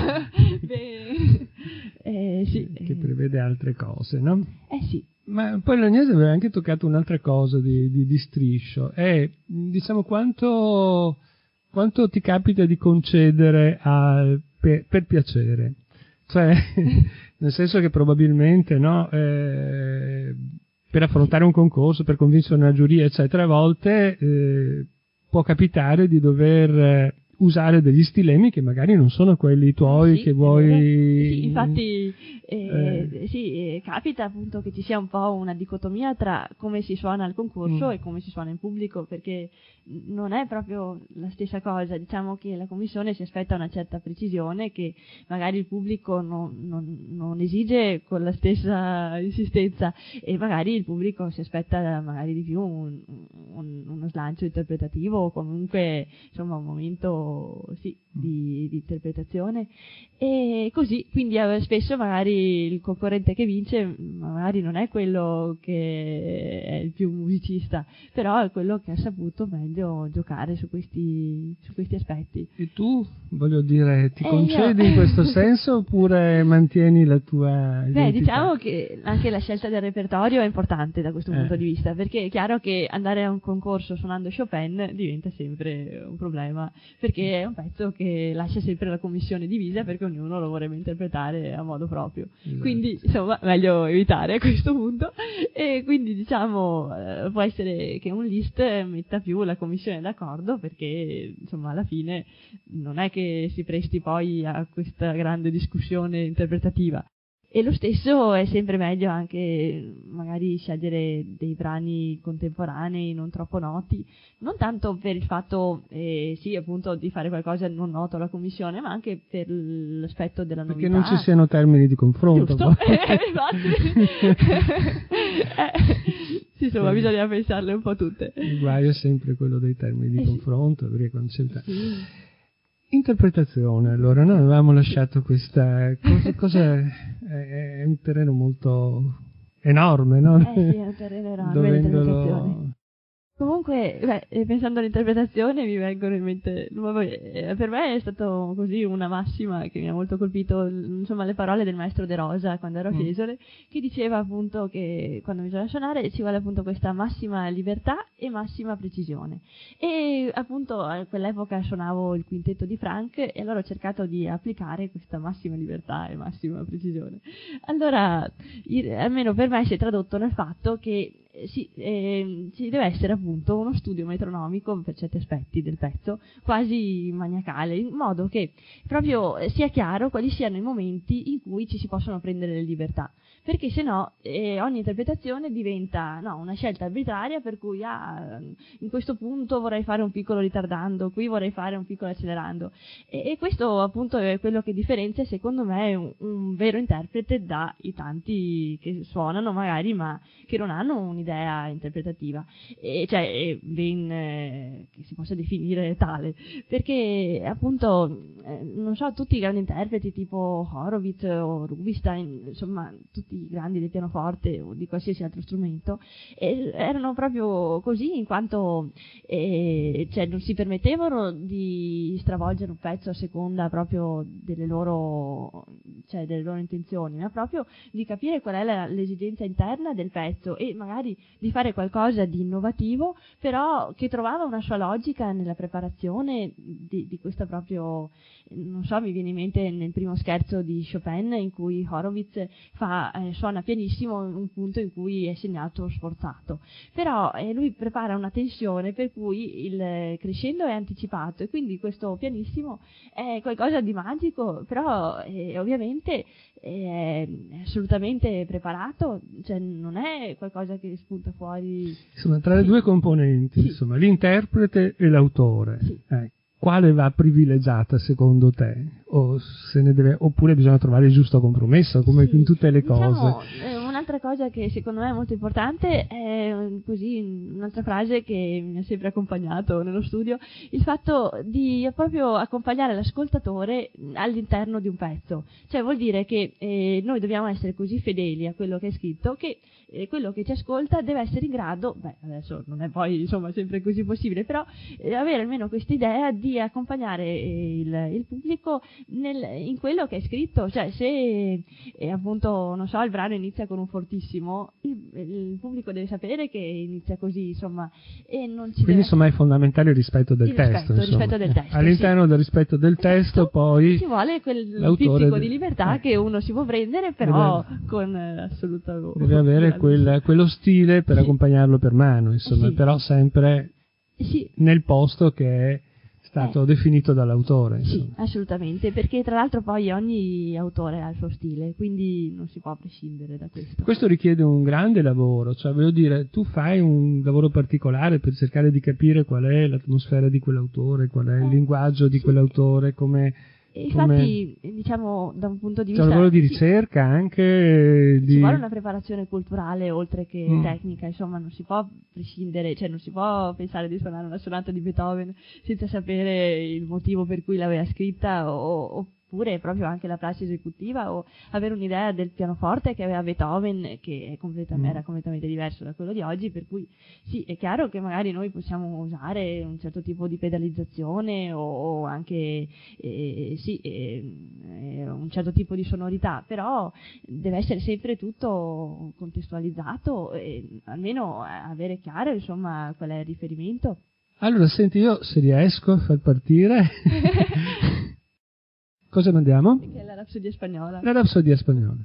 A: che prevede altre cose, no?
B: Sì.
A: Ma poi l'Agnese aveva anche toccato un'altra cosa di striscio, è, diciamo, quanto ti capita di concedere per piacere, cioè, nel senso che probabilmente, no, per affrontare un concorso, per convincere una giuria, eccetera, a volte può capitare di dover usare degli stilemi che magari non sono quelli tuoi che vuoi...
B: Sì, infatti capita appunto che ci sia un po' una dicotomia tra come si suona al concorso e come si suona in pubblico, perché non è proprio la stessa cosa. Diciamo che la commissione si aspetta una certa precisione che magari il pubblico non esige con la stessa insistenza e magari il pubblico si aspetta magari di più uno slancio interpretativo o comunque, insomma, un momento di interpretazione e così, quindi spesso magari il concorrente che vince magari non è quello che è il più musicista, però è quello che ha saputo meglio giocare su questi aspetti.
A: E tu, voglio dire, ti concedi in questo senso oppure mantieni la tua identità?
B: Diciamo che anche la scelta del repertorio è importante da questo punto di vista, perché è chiaro che andare a un concorso suonando Chopin diventa sempre un problema, perché è un pezzo che lascia sempre la commissione divisa perché ognuno lo vorrebbe interpretare a modo proprio. Esatto. Quindi, insomma, meglio evitare a questo punto e quindi, diciamo, può essere che un list metta più la commissione d'accordo, perché, insomma, alla fine non è che si presti poi a questa grande discussione interpretativa. E lo stesso è sempre meglio anche magari scegliere dei brani contemporanei non troppo noti, non tanto per il fatto sì appunto di fare qualcosa non noto alla commissione, ma anche per l'aspetto della novità.
A: Perché non ci siano termini di confronto.
B: Giusto, sì, insomma, bisogna pensarle un po' tutte.
A: Il guaio è sempre quello dei termini di confronto, perché quando c'è
B: sì.
A: Interpretazione, allora noi avevamo lasciato questa cosa è un terreno molto enorme, no?
B: Sì, è un terreno enorme l'interpretazione. Comunque, pensando all'interpretazione mi vengono in mente, per me è stato così una massima che mi ha molto colpito, insomma, le parole del maestro De Rosa quando ero a Fiesole, che diceva appunto che quando bisogna suonare ci vuole appunto questa massima libertà e massima precisione. E appunto a quell'epoca suonavo il quintetto di Franck e allora ho cercato di applicare questa massima libertà e massima precisione. Allora, almeno per me si è tradotto nel fatto che ci deve essere appunto uno studio metronomico per certi aspetti del pezzo, quasi maniacale, in modo che proprio sia chiaro quali siano i momenti in cui ci si possono prendere le libertà, perché se no ogni interpretazione diventa una scelta arbitraria, per cui in questo punto vorrei fare un piccolo ritardando, qui vorrei fare un piccolo accelerando, e questo appunto è quello che differenzia secondo me un vero interprete dai tanti che suonano magari ma che non hanno un'idea interpretativa, che si possa definire tale, perché appunto non so, tutti i grandi interpreti tipo Horowitz o Rubinstein, insomma tutti i grandi del pianoforte o di qualsiasi altro strumento, erano proprio così, in quanto non si permettevano di stravolgere un pezzo a seconda proprio delle loro intenzioni, ma proprio di capire qual è l'esigenza interna del pezzo e magari di fare qualcosa di innovativo, però che trovava una sua logica nella preparazione di questa proprio, non so, mi viene in mente nel primo scherzo di Chopin in cui Horowitz suona pianissimo un punto in cui è segnato sforzato, però lui prepara una tensione per cui il crescendo è anticipato e quindi questo pianissimo è qualcosa di magico, però ovviamente è assolutamente preparato, cioè non è qualcosa che spunta fuori.
A: Insomma, tra le due componenti, insomma, l'interprete e l'autore, quale va privilegiata secondo te? Oppure bisogna trovare il giusto compromesso, come in tutte le cose?
B: Un'altra cosa che secondo me è molto importante è un'altra frase che mi ha sempre accompagnato nello studio, il fatto di proprio accompagnare l'ascoltatore all'interno di un pezzo, cioè vuol dire che noi dobbiamo essere così fedeli a quello che è scritto che quello che ci ascolta deve essere in grado, adesso non è poi insomma sempre così possibile, però avere almeno questa idea di accompagnare il pubblico in quello che è scritto, cioè se appunto non so, il brano inizia con un fortissimo, il pubblico deve sapere che inizia così, insomma, e non ci
A: quindi insomma è fondamentale il rispetto del testo,
B: rispetto del testo,
A: all'interno del rispetto del testo poi
B: ci vuole quel pizzico di libertà che uno si può prendere, però con assoluta
A: deve avere quello stile per accompagnarlo per mano, insomma, però sempre nel posto che è stato definito dall'autore.
B: Sì, assolutamente, perché tra l'altro poi ogni autore ha il suo stile, quindi non si può prescindere da questo.
A: Questo richiede un grande lavoro, cioè voglio dire, tu fai un lavoro particolare per cercare di capire qual è l'atmosfera di quell'autore, qual è il linguaggio di quell'autore,
B: infatti, diciamo, da un punto di vista...
A: C'è un lavoro di ricerca anche...
B: Ci vuole una preparazione culturale oltre che tecnica, insomma, non si può prescindere, cioè non si può pensare di suonare una sonata di Beethoven senza sapere il motivo per cui l'aveva scritta oppure proprio anche la prassi esecutiva o avere un'idea del pianoforte che aveva Beethoven che era completamente diverso da quello di oggi, per cui sì, è chiaro che magari noi possiamo usare un certo tipo di pedalizzazione o anche un certo tipo di sonorità, però deve essere sempre tutto contestualizzato e almeno avere chiaro insomma qual è il riferimento.
A: Allora senti, io se riesco a far partire cosa mandiamo?
B: Che è la Rapsodia spagnola.
A: La Rapsodia spagnola.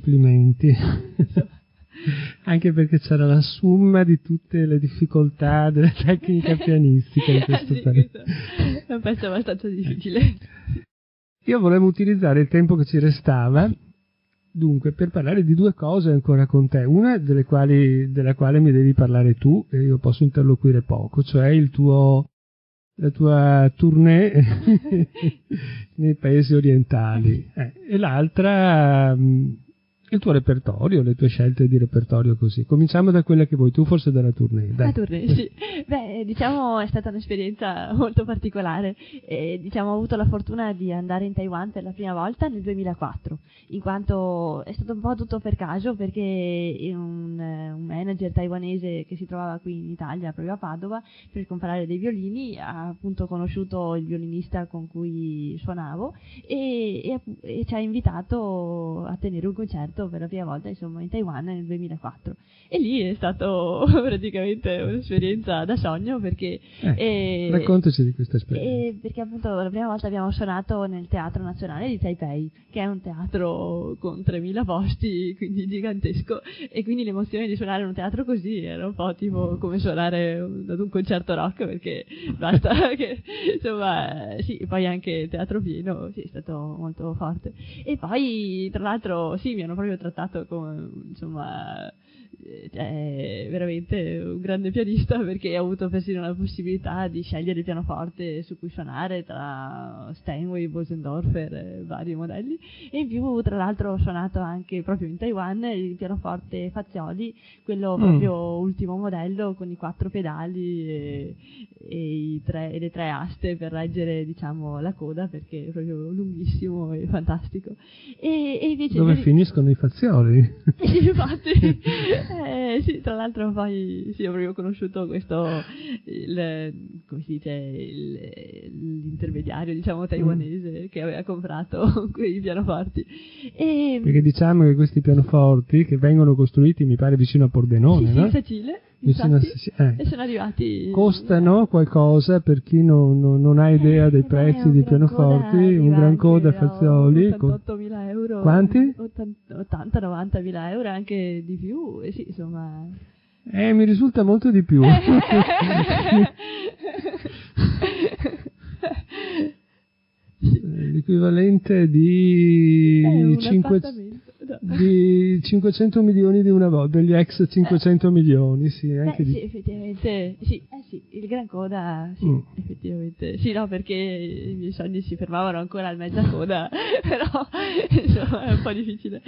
A: complimenti. Anche perché c'era la somma di tutte le difficoltà della tecnica pianistica in questo
B: sì,
A: pezzo.
B: questo è un pezzo abbastanza difficile.
A: Io volevo utilizzare il tempo che ci restava, dunque, per parlare di due cose ancora con te, una della quale mi devi parlare tu, e io posso interloquire poco, cioè la tua tournée nei paesi orientali, e l'altra il tuo repertorio, le tue scelte di repertorio così. Cominciamo da quella che vuoi tu, forse dalla tournée. Dai.
B: La tournée, sì. Beh, diciamo è stata un'esperienza molto particolare. Diciamo ho avuto la fortuna di andare in Taiwan per la prima volta nel 2004, in quanto è stato un po' tutto per caso, perché un manager taiwanese che si trovava qui in Italia, proprio a Padova, per comprare dei violini, ha appunto conosciuto il violinista con cui suonavo e ci ha invitato a tenere un concerto per la prima volta, insomma, in Taiwan nel 2004. E lì è stato praticamente un'esperienza da sogno, perché
A: raccontaci di questa esperienza.
B: Perché appunto la prima volta abbiamo suonato nel Teatro Nazionale di Taipei, che è un teatro con 3.000 posti, quindi gigantesco, e quindi l'emozione di suonare in un teatro così era un po' tipo come suonare ad un concerto rock, perché basta che insomma sì, poi anche teatro pieno, sì, è stato molto forte. E poi tra l'altro sì, mi hanno proprio trattato come, insomma, veramente un grande pianista, perché ho avuto persino la possibilità di scegliere il pianoforte su cui suonare tra Steinway, Bosendorfer e vari modelli, e in più tra l'altro ho suonato anche proprio in Taiwan il pianoforte Fazioli, quello proprio ultimo modello, con i 4 pedali e le 3 aste per reggere, diciamo, la coda, perché è proprio lunghissimo e fantastico. E invece
A: dove finiscono i Fazioli?
B: Sì, infatti. Sì, tra l'altro poi sì, ho proprio conosciuto questo, come si dice, l'intermediario, diciamo, taiwanese che aveva comprato quei pianoforti.
A: Perché diciamo che questi pianoforti, che vengono costruiti, mi pare, vicino a Pordenone,
B: sì,
A: no?
B: Sì, Sacile. E sono arrivati.
A: Costano qualcosa, per chi non ha idea dei prezzi dei pianoforti, un gran coda Fazioli.
B: 88.000 euro.
A: Quanti?
B: 80-90.000 euro, anche di più, sì, insomma.
A: Mi risulta molto di più. L'equivalente di 500 milioni di una volta, degli ex 500 milioni, sì, anche
B: sì, effettivamente, sì, il Gran Coda, sì, effettivamente, sì, no, perché i miei sogni si fermavano ancora al mezza coda, però, insomma, è un po' difficile.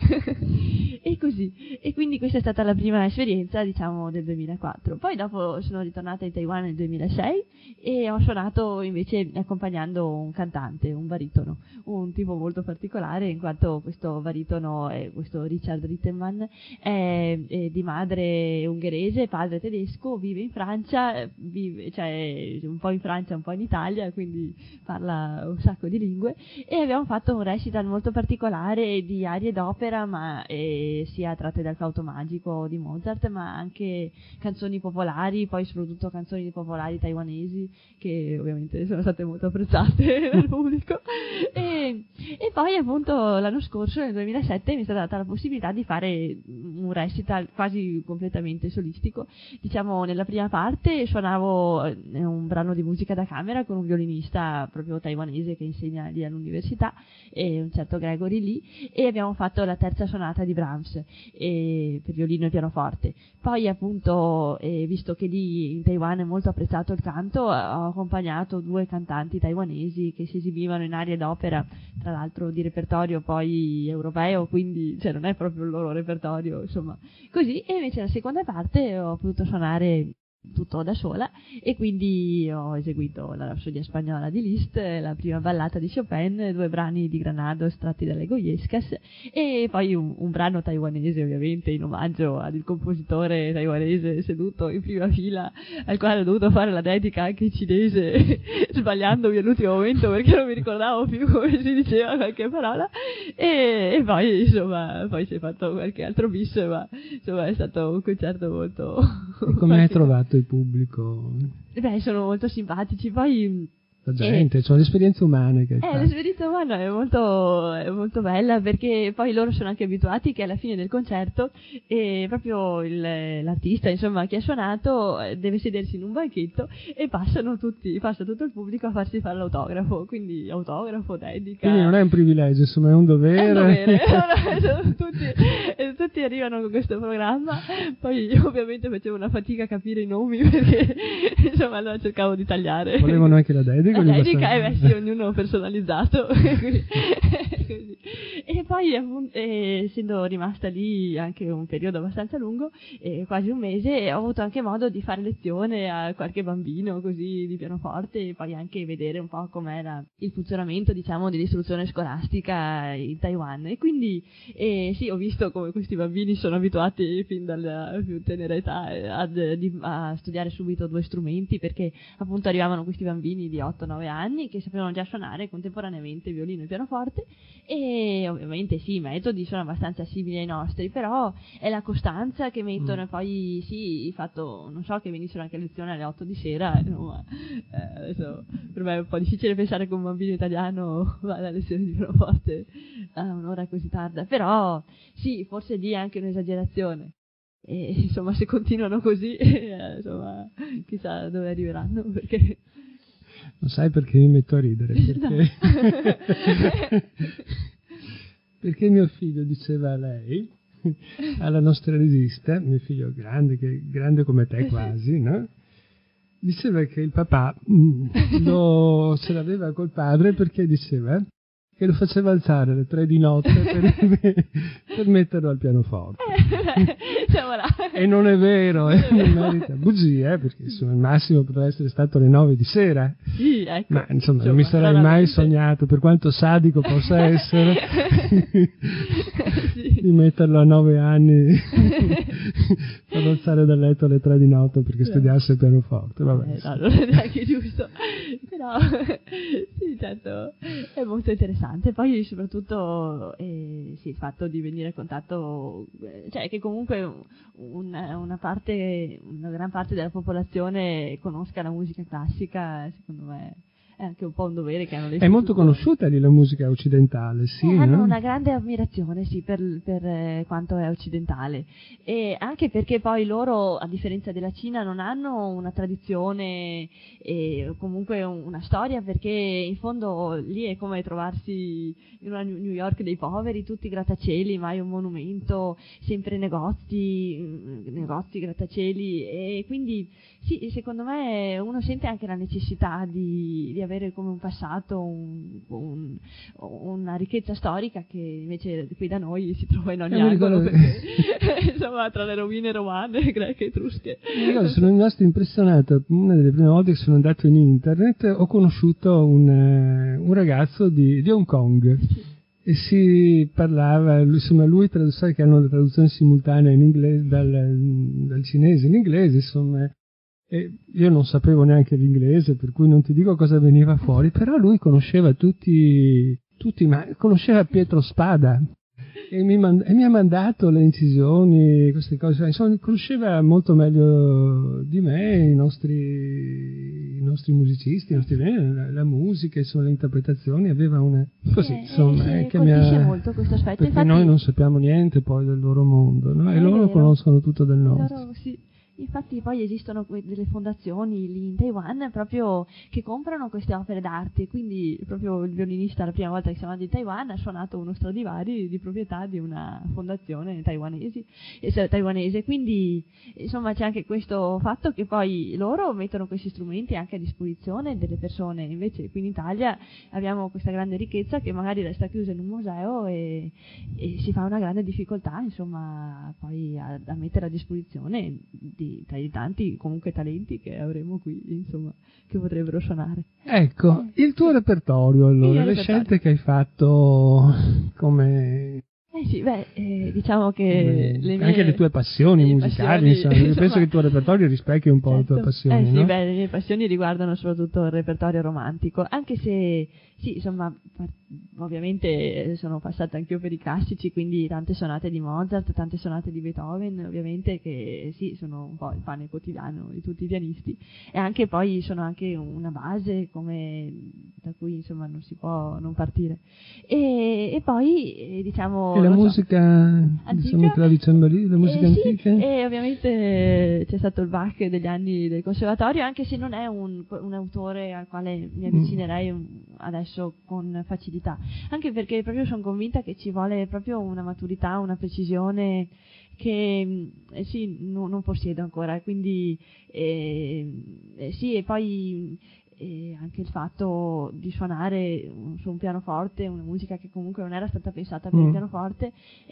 B: E così, e quindi questa è stata la prima esperienza, diciamo, del 2004. Poi dopo sono ritornata in Taiwan nel 2006 e ho suonato invece accompagnando un cantante, un baritono, un tipo molto particolare, in quanto questo baritono, questo Richard Rittenman, è di madre ungherese, padre tedesco, vive in Francia, cioè un po' in Francia, un po' in Italia, quindi parla un sacco di lingue, e abbiamo fatto un recital molto particolare di arie d'opera, ma sia tratte dal Flauto Magico di Mozart, ma anche canzoni popolari, poi soprattutto canzoni popolari taiwanesi, che ovviamente sono state molto apprezzate dal pubblico. E poi appunto l'anno scorso, nel 2007, mi è stata data la possibilità di fare un recital quasi completamente solistico. Diciamo, nella prima parte suonavo un brano di musica da camera con un violinista proprio taiwanese che insegna lì all'università, un certo Gregory Lee, e abbiamo fatto la terza sonata di Brahms per violino e pianoforte. Poi appunto, visto che lì in Taiwan è molto apprezzato il canto, ho accompagnato 2 cantanti taiwanesi che si esibivano in arie d'opera, tra l'altro di repertorio poi europeo, quindi cioè non è proprio il loro repertorio, insomma, così. E invece la seconda parte ho potuto suonare tutto da sola, e quindi ho eseguito la Rapsodia spagnola di Liszt, la prima ballata di Chopin, 2 brani di Granados tratti dalle Goyescas, e poi un brano taiwanese, ovviamente in omaggio al compositore taiwanese seduto in prima fila, al quale ho dovuto fare la dedica anche in cinese sbagliandomi all'ultimo momento perché non mi ricordavo più come si diceva qualche parola, e poi insomma poi si è fatto qualche altro bis, ma insomma è stato un concerto molto.
A: E come hai trovato il pubblico?
B: Beh, sono molto simpatici, poi
A: la gente, cioè l'esperienza umana che hai fatto.
B: L'esperienza umana è molto bella, perché poi loro sono anche abituati che alla fine del concerto proprio l'artista, insomma, chi ha suonato deve sedersi in un banchetto e passa tutto il pubblico a farsi fare l'autografo, quindi autografo, dedica.
A: Quindi non è un privilegio, insomma, è un dovere.
B: È un dovere. tutti arrivano con questo programma, poi io ovviamente facevo una fatica a capire i nomi perché insomma allora cercavo di tagliare.
A: Volevano anche la dedica?
B: La dedica, sì, ognuno personalizzato. Così. E poi essendo rimasta lì anche un periodo abbastanza lungo, quasi un mese, ho avuto anche modo di fare lezione a qualche bambino così di pianoforte, e poi anche vedere un po' com'era il funzionamento, diciamo, dell'istruzione scolastica in Taiwan. E quindi sì, ho visto come questi bambini sono abituati fin dalla più tenera età a studiare subito 2 strumenti, perché appunto arrivavano questi bambini di 8-9 anni che sapevano già suonare contemporaneamente violino e pianoforte, e ovviamente sì, i metodi sono abbastanza simili ai nostri, però è la costanza che mettono. E poi sì, il fatto, non so, che venissero anche a lezione alle 8 di sera, no, adesso per me è un po' difficile pensare che un bambino italiano vada a lezione di pianoforte a un'ora così tarda, però sì, forse lì è anche un'esagerazione. E insomma, se continuano così, insomma, chissà dove arriveranno, perché...
A: Lo sai perché mi metto a ridere? Perché, perché mio figlio diceva a lei, alla nostra regista, mio figlio grande come te quasi, no? Diceva che il papà ce l'aveva col padre perché diceva che lo faceva alzare alle 3 di notte per metterlo al pianoforte.
B: Siamo là.
A: E non è vero, non merita. Bugie, perché insomma, il massimo poteva essere stato alle 9 di sera.
B: Sì, ecco.
A: Ma insomma, non mi sarei mai sognato, per quanto sadico possa essere,
B: sì,
A: di metterlo a 9 anni per alzare dal letto alle 3 di notte perché studiasse il pianoforte. Vabbè,
B: no, non è neanche giusto. Però sì, certo, è molto interessante. Poi soprattutto sì, il fatto di venire a contatto, cioè che comunque una gran parte della popolazione conosca la musica classica, secondo me è anche un po' un dovere che hanno le
A: È molto conosciuta lì la musica occidentale, sì,
B: hanno
A: no?
B: una grande ammirazione, sì, per quanto è occidentale, e anche perché poi loro, a differenza della Cina, non hanno una tradizione e comunque una storia, perché in fondo lì è come trovarsi in una New York dei poveri, tutti grattacieli, mai un monumento, sempre negozi, grattacieli, e quindi sì, secondo me uno sente anche la necessità di avere come un passato, una ricchezza storica che invece qui da noi si trova in ogni angolo, perché insomma, tra le rovine romane, greche, etrusche.
A: Io sono rimasto impressionato. Una delle prime volte che sono andato in internet ho conosciuto un ragazzo di Hong Kong. Sì. E si parlava, insomma, lui sai che hanno le traduzioni simultanee in inglese, dal cinese in inglese, insomma. E io non sapevo neanche l'inglese, per cui non ti dico cosa veniva fuori, però lui conosceva tutti, ma conosceva Pietro Spada e mi ha mandato le incisioni, queste cose, insomma, conosceva molto meglio di me i nostri musicisti, la musica, insomma, le interpretazioni, aveva una così, insomma, che mi ha
B: molto questo aspetto,
A: perché
B: infatti,
A: noi non sappiamo niente poi del loro mondo, no? E loro conoscono tutto del nostro.
B: Loro, sì. Infatti poi esistono delle fondazioni lì in Taiwan proprio che comprano queste opere d'arte, quindi proprio il violinista la prima volta che siamo andati in Taiwan ha suonato uno Stradivari di proprietà di una fondazione taiwanese, quindi insomma c'è anche questo fatto che poi loro mettono questi strumenti anche a disposizione delle persone, invece qui in Italia abbiamo questa grande ricchezza che magari resta chiusa in un museo e si fa una grande difficoltà, insomma, poi a mettere a disposizione tra i tanti comunque talenti che avremo qui, insomma, che potrebbero suonare.
A: Ecco, il tuo repertorio, allora, le scelte che hai fatto come
B: Sì, diciamo che
A: anche le tue passioni musicali, insomma, penso che il tuo repertorio rispecchi un po'
B: certo.
A: le tue passioni,
B: Sì,
A: no?
B: le mie passioni riguardano soprattutto il repertorio romantico, anche se, sì, insomma, ovviamente sono passata anch'io per i classici, quindi tante sonate di Mozart, tante sonate di Beethoven, ovviamente, che sì, sono un po' il pane quotidiano di tutti i pianisti, e anche poi sono anche una base da cui, insomma, non si può non partire. E poi, diciamo...
A: E la musica, diciamo, clavicembali, la musica antica?
B: E ovviamente c'è stato il Bach degli anni del conservatorio, anche se non è un autore al quale mi avvicinerei adesso con facilità, anche perché proprio sono convinta che ci vuole proprio una maturità, una precisione che sì, non possiedo ancora, quindi sì, e poi anche il fatto di suonare su un pianoforte, una musica che comunque non era stata pensata per il pianoforte,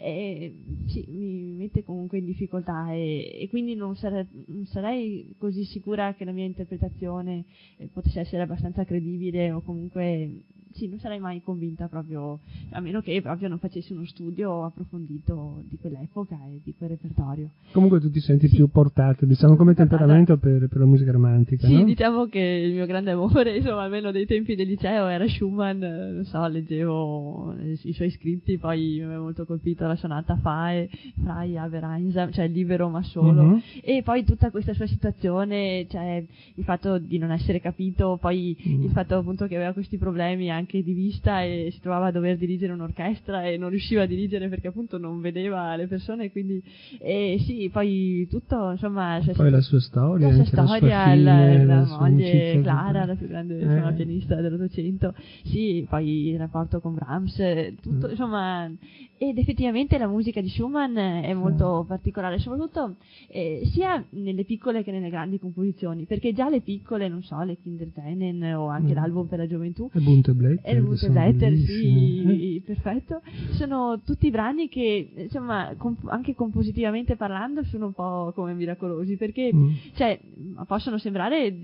B: sì, mi mette comunque in difficoltà, e quindi non sarei così sicura che la mia interpretazione potesse essere abbastanza credibile, o comunque sì, non sarei mai convinta proprio, a meno che proprio non facessi uno studio approfondito di quell'epoca e di quel repertorio.
A: Comunque tu ti senti più portata, diciamo, come temperamento per la musica romantica,
B: sì,
A: no?
B: Diciamo che il mio grande amore, insomma, almeno dei tempi del liceo, era Schumann, non so, leggevo i suoi scritti, poi mi aveva molto colpito la sonata Frei aber einsam, cioè libero ma solo, e poi tutta questa sua situazione, cioè il fatto di non essere capito, poi il fatto appunto che aveva questi problemi anche di vista e si trovava a dover dirigere un'orchestra e non riusciva a dirigere perché appunto non vedeva le persone, quindi sì, poi tutto, insomma,
A: poi la sua storia,
B: la
A: anche
B: sua storia, la moglie Clara, la più grande pianista dell'Ottocento, sì, poi il rapporto con Brahms, tutto, insomma, ed effettivamente la musica di Schumann è molto particolare, soprattutto sia nelle piccole che nelle grandi composizioni, perché già le piccole, non so, le Kinderszenen o anche l'album per la gioventù, e il Bunte sì, perfetto, sono tutti brani che, insomma, anche compositivamente parlando, sono un po' come miracolosi, perché cioè, possono sembrare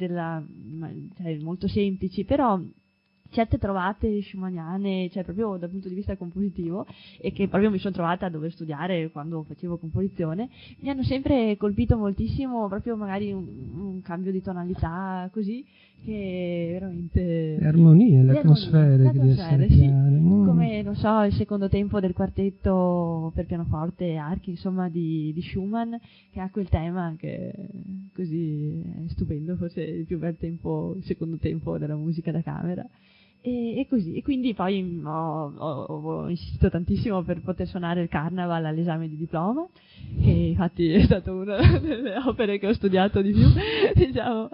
B: cioè, molto semplici, però certe trovate schumanniane, cioè proprio dal punto di vista compositivo, e che proprio mi sono trovata a dover studiare quando facevo composizione, mi hanno sempre colpito moltissimo, proprio magari un cambio di tonalità così, che veramente...
A: Le armonie, le atmosfere che
B: sì. Come, non so, il secondo tempo del quartetto per pianoforte e archi, insomma, di Schumann, che ha quel tema che così è stupendo, forse il più bel tempo, il secondo tempo della musica da camera. E così, e quindi poi ho insistito tantissimo per poter suonare il Carnaval all'esame di diploma, che infatti è stata una delle opere che ho studiato di più, diciamo,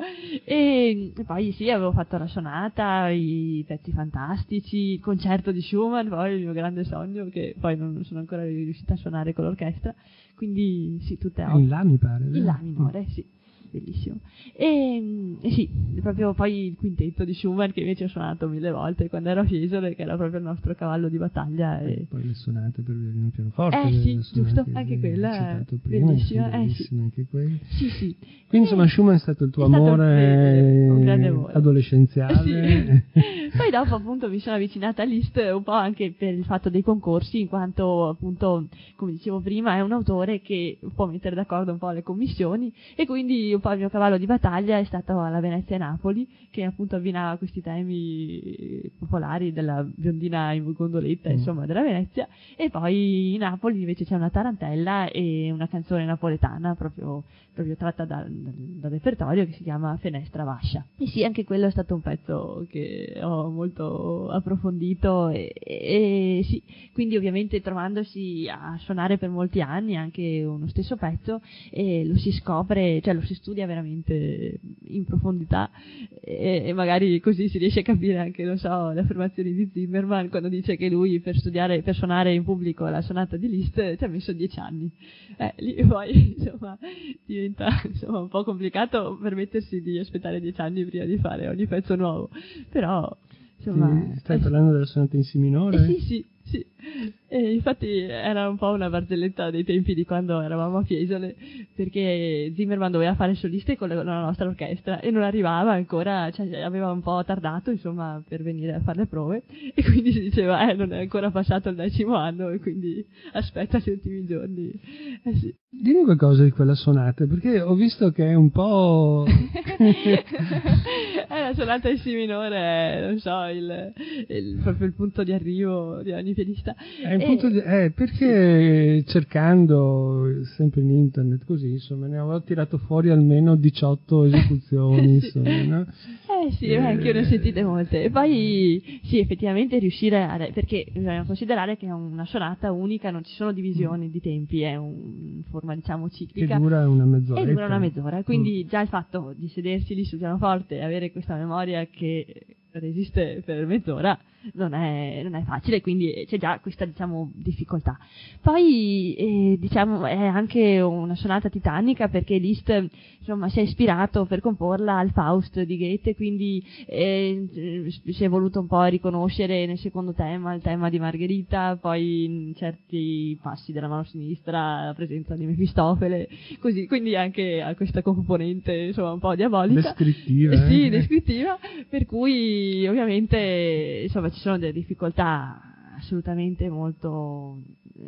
B: e poi sì, avevo fatto la sonata, i pezzi fantastici, il concerto di Schumann, poi il mio grande sogno, che poi non sono ancora riuscita a suonare con l'orchestra, quindi sì, tutte
A: in La mi pare,
B: in La minore, sì. Bellissimo. E sì, proprio poi il quintetto di Schumann, che invece ho suonato 1000 volte quando ero a Fiesole, che era proprio il nostro cavallo di battaglia. E
A: poi le sonate per violino e pianoforte.
B: Sì, giusto, anche quella è bellissima.
A: Anche quella.
B: Sì.
A: Quindi insomma Schumann è stato il tuo amore,
B: un grande amore
A: adolescenziale.
B: Sì. Poi dopo appunto mi sono avvicinata a Liszt un po' anche per il fatto dei concorsi, in quanto appunto, come dicevo prima, è un autore che può mettere d'accordo un po' le commissioni, e quindi un po' il mio cavallo di battaglia è stato alla Venezia e Napoli, che appunto abbinava questi temi popolari della biondina in gondoletta, insomma, della Venezia, e poi in Napoli invece c'è una tarantella e una canzone napoletana proprio tratta dal repertorio, che si chiama Fenestra Vascia. E sì, anche quello è stato un pezzo che ho molto approfondito, e sì, quindi ovviamente trovandosi a suonare per molti anni anche uno stesso pezzo, lo si scopre, cioè lo si studia veramente in profondità, e magari così si riesce a capire anche, non so, le affermazioni di Zimmerman quando dice che lui per suonare in pubblico la sonata di Liszt ci ha messo 10 anni. Lì poi insomma diventa un po' complicato permettersi di aspettare 10 anni prima di fare ogni pezzo nuovo, però insomma...
A: Stai parlando della sonata in Si minore?
B: Sì, Sì, e infatti era un po' una barzelletta dei tempi di quando eravamo a Fiesole, perché Zimmermann doveva fare soliste con la nostra orchestra e non arrivava ancora, cioè aveva un po' tardato insomma per venire a fare le prove, e quindi si diceva non è ancora passato il 10° anno e quindi aspetta gli ultimi giorni. Sì.
A: Dimmi qualcosa di quella sonata, perché ho visto che è un po'...
B: La sonata in si minore, non so, proprio il punto di arrivo di ogni pianista.
A: Perché cercando sempre in internet così, insomma, ne avevo tirato fuori almeno 18 esecuzioni, insomma, no?
B: Sì, anche io ne ho sentite molte. E poi, sì, effettivamente riuscire perché bisogna considerare che è una sonata unica, non ci sono divisioni di tempi, è una forma, diciamo, ciclica.
A: Che dura una mezz'ora.
B: E dura una mezz'ora, quindi già il fatto di sedersi lì sul pianoforte e avere questa memoria che resiste per mezz'ora non è facile, quindi c'è già questa, diciamo, difficoltà. Poi diciamo è anche una sonata titanica perché Liszt insomma si è ispirato per comporla al Faust di Goethe, quindi si è voluto un po' riconoscere nel secondo tema il tema di Margherita, poi in certi passi della mano sinistra la presenza di Mefistofele, così, quindi anche a questa componente insomma un po' diabolica,
A: descrittiva,
B: sì, descrittiva, per cui ovviamente insomma ci sono delle difficoltà assolutamente molto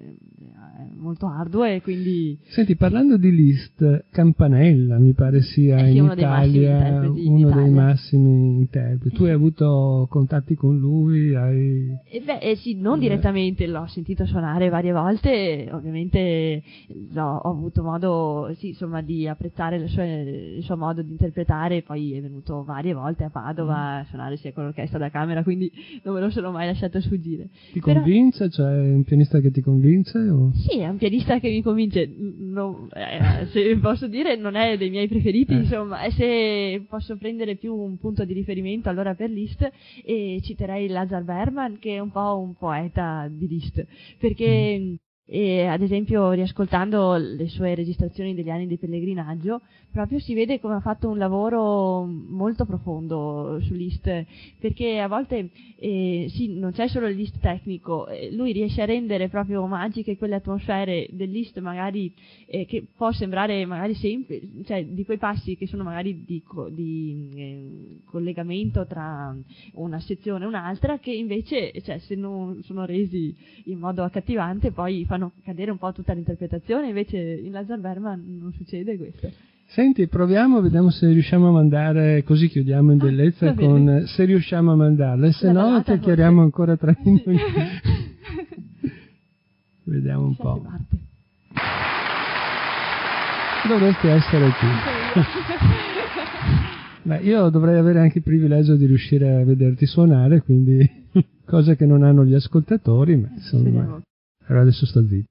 B: ardue, quindi...
A: Senti, parlando di Liszt, Campanella mi pare sia in
B: uno
A: Italia uno dei massimi interpreti. Tu hai avuto contatti con lui?
B: Sì, non direttamente, l'ho sentito suonare varie volte, ovviamente ho avuto modo, sì, insomma, di apprezzare il suo modo di interpretare, poi è venuto varie volte a Padova a suonare sia con l'orchestra da camera, quindi non me lo sono mai lasciato sfuggire.
A: Ti convince? Cioè è un pianista che ti convince? O?
B: Sì, è un pianista che mi convince, se posso dire non è dei miei preferiti, insomma, e se posso prendere più un punto di riferimento allora per Liszt, citerei Lazar Berman, che è un po' un poeta di Liszt, perché ad esempio riascoltando le sue registrazioni degli anni di pellegrinaggio proprio si vede come ha fatto un lavoro molto profondo su Liszt, perché a volte sì, non c'è solo il Liszt tecnico, lui riesce a rendere proprio magiche quelle atmosfere del Liszt magari che può sembrare magari semplice, cioè di quei passi che sono magari di collegamento tra una sezione e un'altra, che invece, cioè, se non sono resi in modo accattivante poi fanno cadere un po' tutta l'interpretazione, invece in Lazar Berman non succede questo.
A: Senti, proviamo, vediamo se riusciamo a mandare, così chiudiamo in bellezza con se riusciamo a mandarla, e se no chiacchieriamo ancora tra di noi. Vediamo un po'. Dovresti essere tu. Beh, io dovrei avere anche il privilegio di riuscire a vederti suonare, quindi cosa che non hanno gli ascoltatori, ma insomma, allora adesso sto zitto.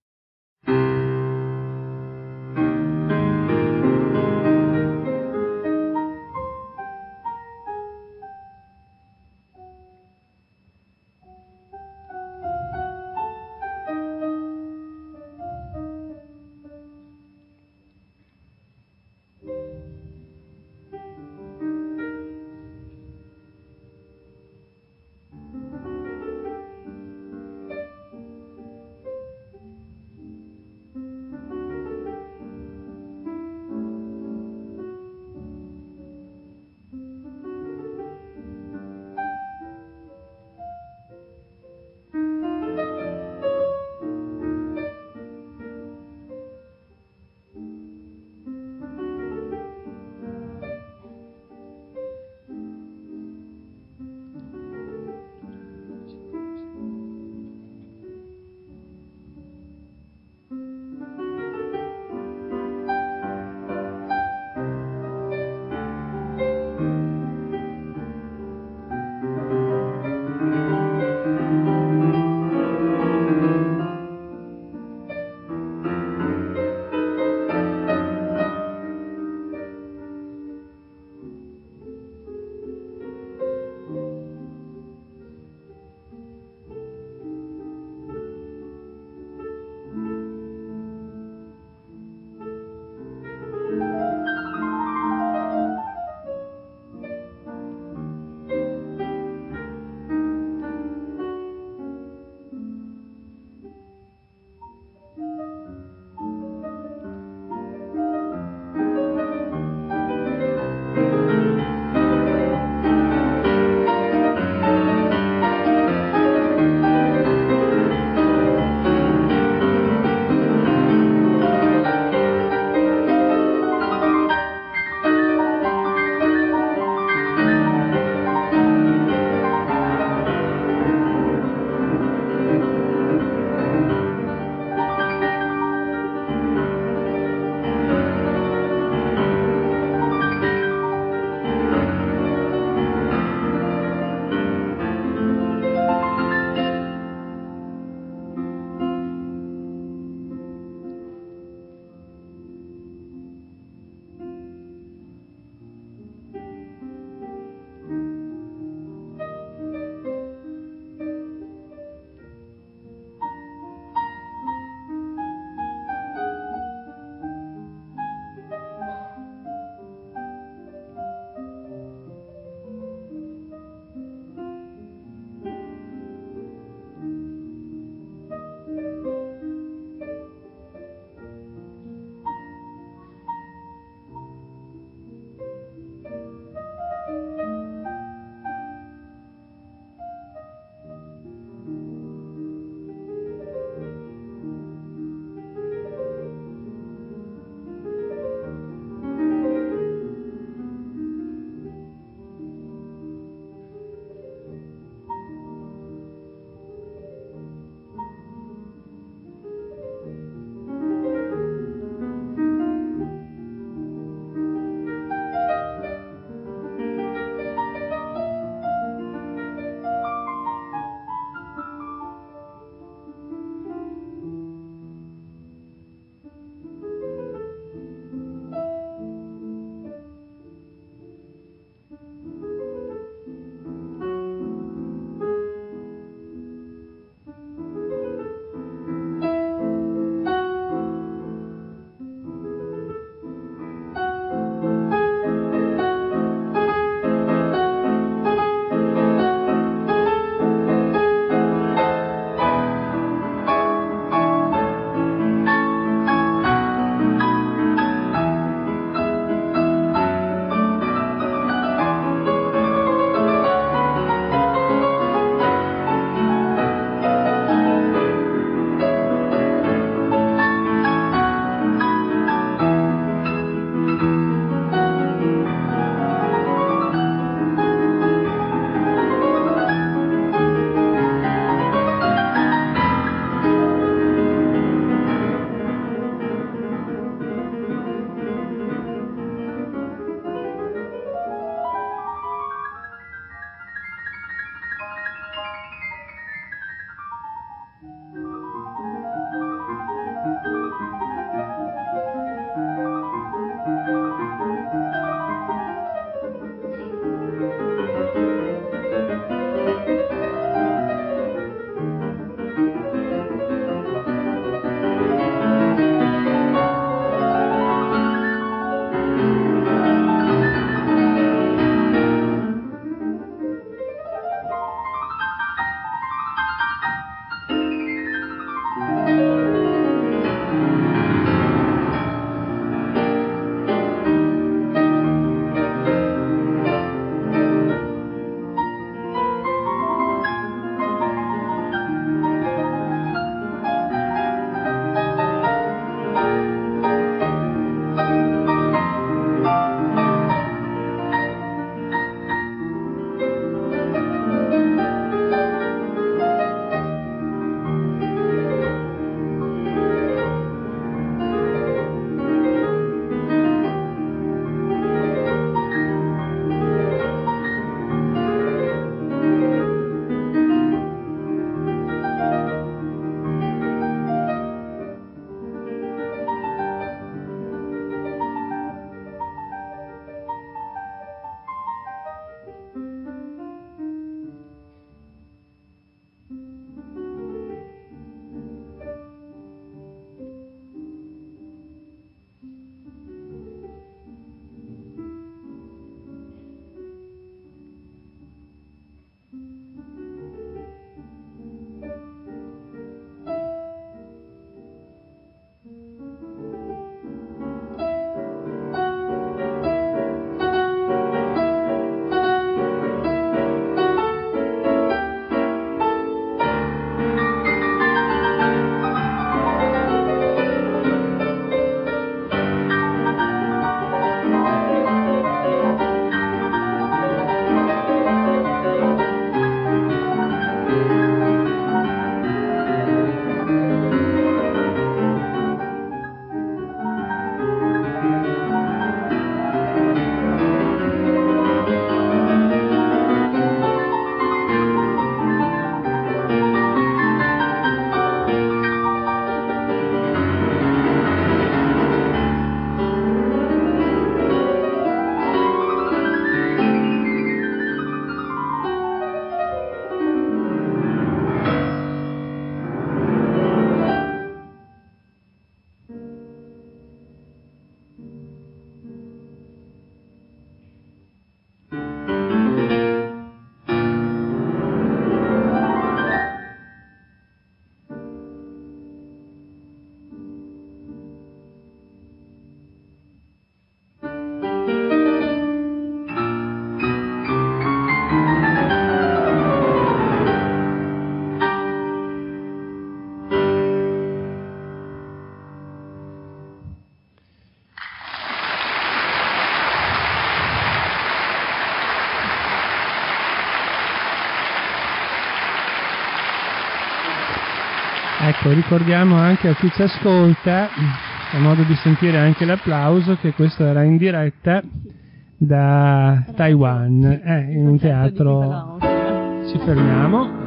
A: Ecco, ricordiamo anche a chi ci ascolta, a modo di sentire anche l'applauso, che questo era in diretta da Taiwan, in un teatro. Ci fermiamo.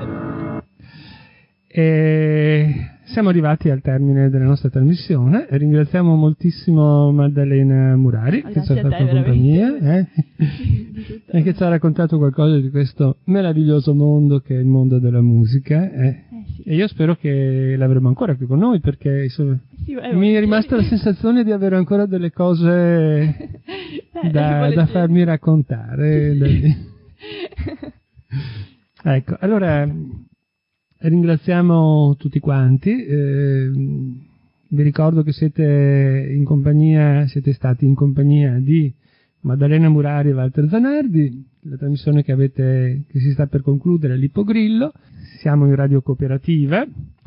A: E siamo arrivati al termine della nostra trasmissione. Ringraziamo moltissimo Maddalena Murari, che ci ha fatto compagnia e che ci ha raccontato qualcosa di questo meraviglioso mondo che è il mondo della musica. Sì. E io spero che l'avremo ancora qui con noi, perché insomma, mi è rimasta la sensazione di avere ancora delle cose da farmi raccontare. Ecco, allora ringraziamo tutti quanti. Vi ricordo che siete stati in compagnia di Maddalena Murari e Walter Zanardi. La trasmissione che si sta per concludere è l'Ippogrillo. Siamo in Radio Cooperativa